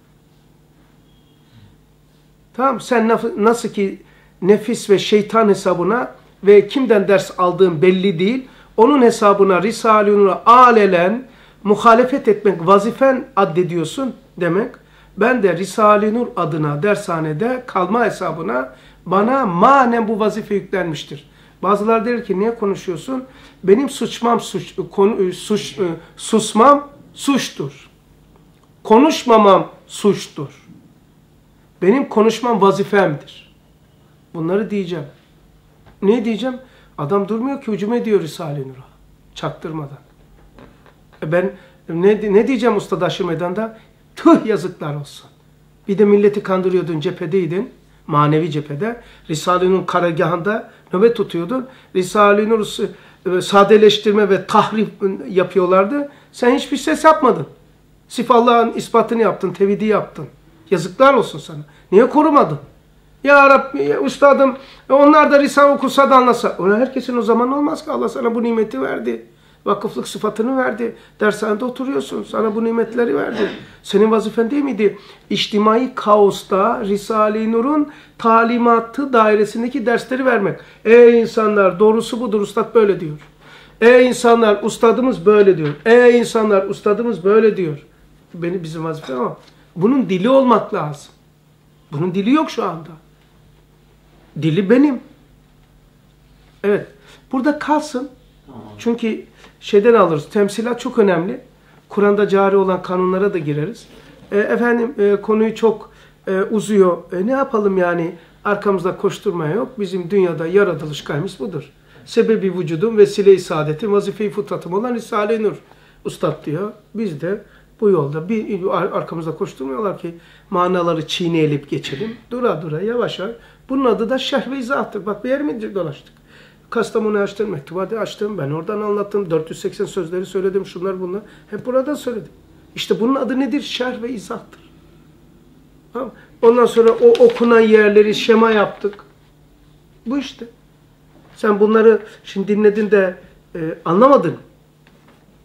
Tamam, sen nasıl ki nefis ve şeytan hesabına ve kimden ders aldığın belli değil, onun hesabına Risale-i Nur'a alelen muhalefet etmek vazifen addediyorsun demek. Ben de Risale-i Nur adına dershanede kalma hesabına bana manen bu vazife yüklenmiştir. Bazıları der ki niye konuşuyorsun? Benim suçmam suç, konu, suç, susmam suçtur. Konuşmamam suçtur. Benim konuşmam vazifemdir. Bunları diyeceğim. Ne diyeceğim? Adam durmuyor ki hücum ediyor Risale-i Nur'a. Çaktırmadan. E ben ne, ne diyeceğim Ustad Aşır Meydan'da? Tüh yazıklar olsun. Bir de milleti kandırıyordun, cephedeydin. Manevi cephede. Risale-i Nur karargahında nöbet tutuyordun. Risale-i Nur sadeleştirme ve tahrif yapıyorlardı. Sen hiçbir ses yapmadın. Sif Allah'ın ispatını yaptın, tevhidi yaptın. Yazıklar olsun sana. Niye korumadın? Ya Rabbi, üstadım, onlar da Risale okusa da anlasa. Ona herkesin o zaman olmaz ki. Allah sana bu nimeti verdi. Vakıflık sıfatını verdi. Dershanede oturuyorsun. Sana bu nimetleri verdi. Senin vazifen değil miydi? İçtimai kaosta Risale-i Nur'un talimatı dairesindeki dersleri vermek. Ey insanlar, doğrusu budur, ustad böyle diyor. Ey insanlar, ustadımız böyle diyor. Ey insanlar, ustadımız böyle diyor. Benim bizim vazifem ama bunun dili olmak lazım. Bunun dili yok şu anda. Dili benim. Evet. Burada kalsın. Çünkü şeyden alırız. Temsilat çok önemli. Kur'an'da cari olan kanunlara da gireriz. E, efendim e, konuyu çok e, uzuyor. E, ne yapalım yani? Arkamızda koşturmaya yok. Bizim dünyada yaratılış gayemiz budur. Sebebi vücudum, vesile-i saadetim, vazife-i fıtratım olan Risale-i Nur. Ustad diyor. Biz de bu yolda bir arkamızda koşturmuyorlar ki manaları çiğneyelim geçelim. Dura dura yavaş yavaş. Bunun adı da şerh ve izahtır. Bak bir yer mi dolaştık? Kastamonu'yu açtım, Mektubat'ı açtım, ben oradan anlattım, dört yüz seksen sözleri söyledim, şunlar bunlar. Hep buradan söyledim. İşte bunun adı nedir? Şerh ve izahtır. Tamam. Ondan sonra o okunan yerleri şema yaptık. Bu işte. Sen bunları şimdi dinledin de e, anlamadın.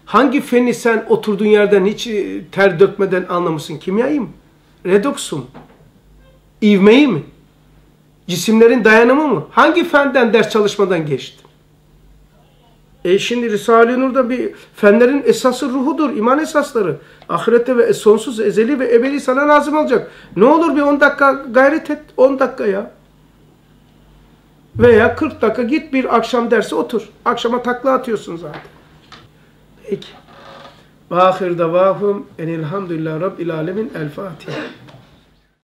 Hangi feni sen oturduğun yerden hiç e, ter dökmeden anlamışsın? Kimyayı mı? Reduksu mu? İvmeyi mi? Cisimlerin dayanımı mı? Hangi fenden ders çalışmadan geçtin? E şimdi Risale-i Nur'da bir fenlerin esası ruhudur, iman esasları. Ahirette ve sonsuz, ezeli ve ebedi sana lazım olacak. Ne olur bir on dakika gayret et, on dakika ya. Veya kırk dakika git bir akşam dersi otur. Akşama takla atıyorsun zaten. Peki. Ve ahir davahum enilhamdülillah rabbil alemin. El Fatiha.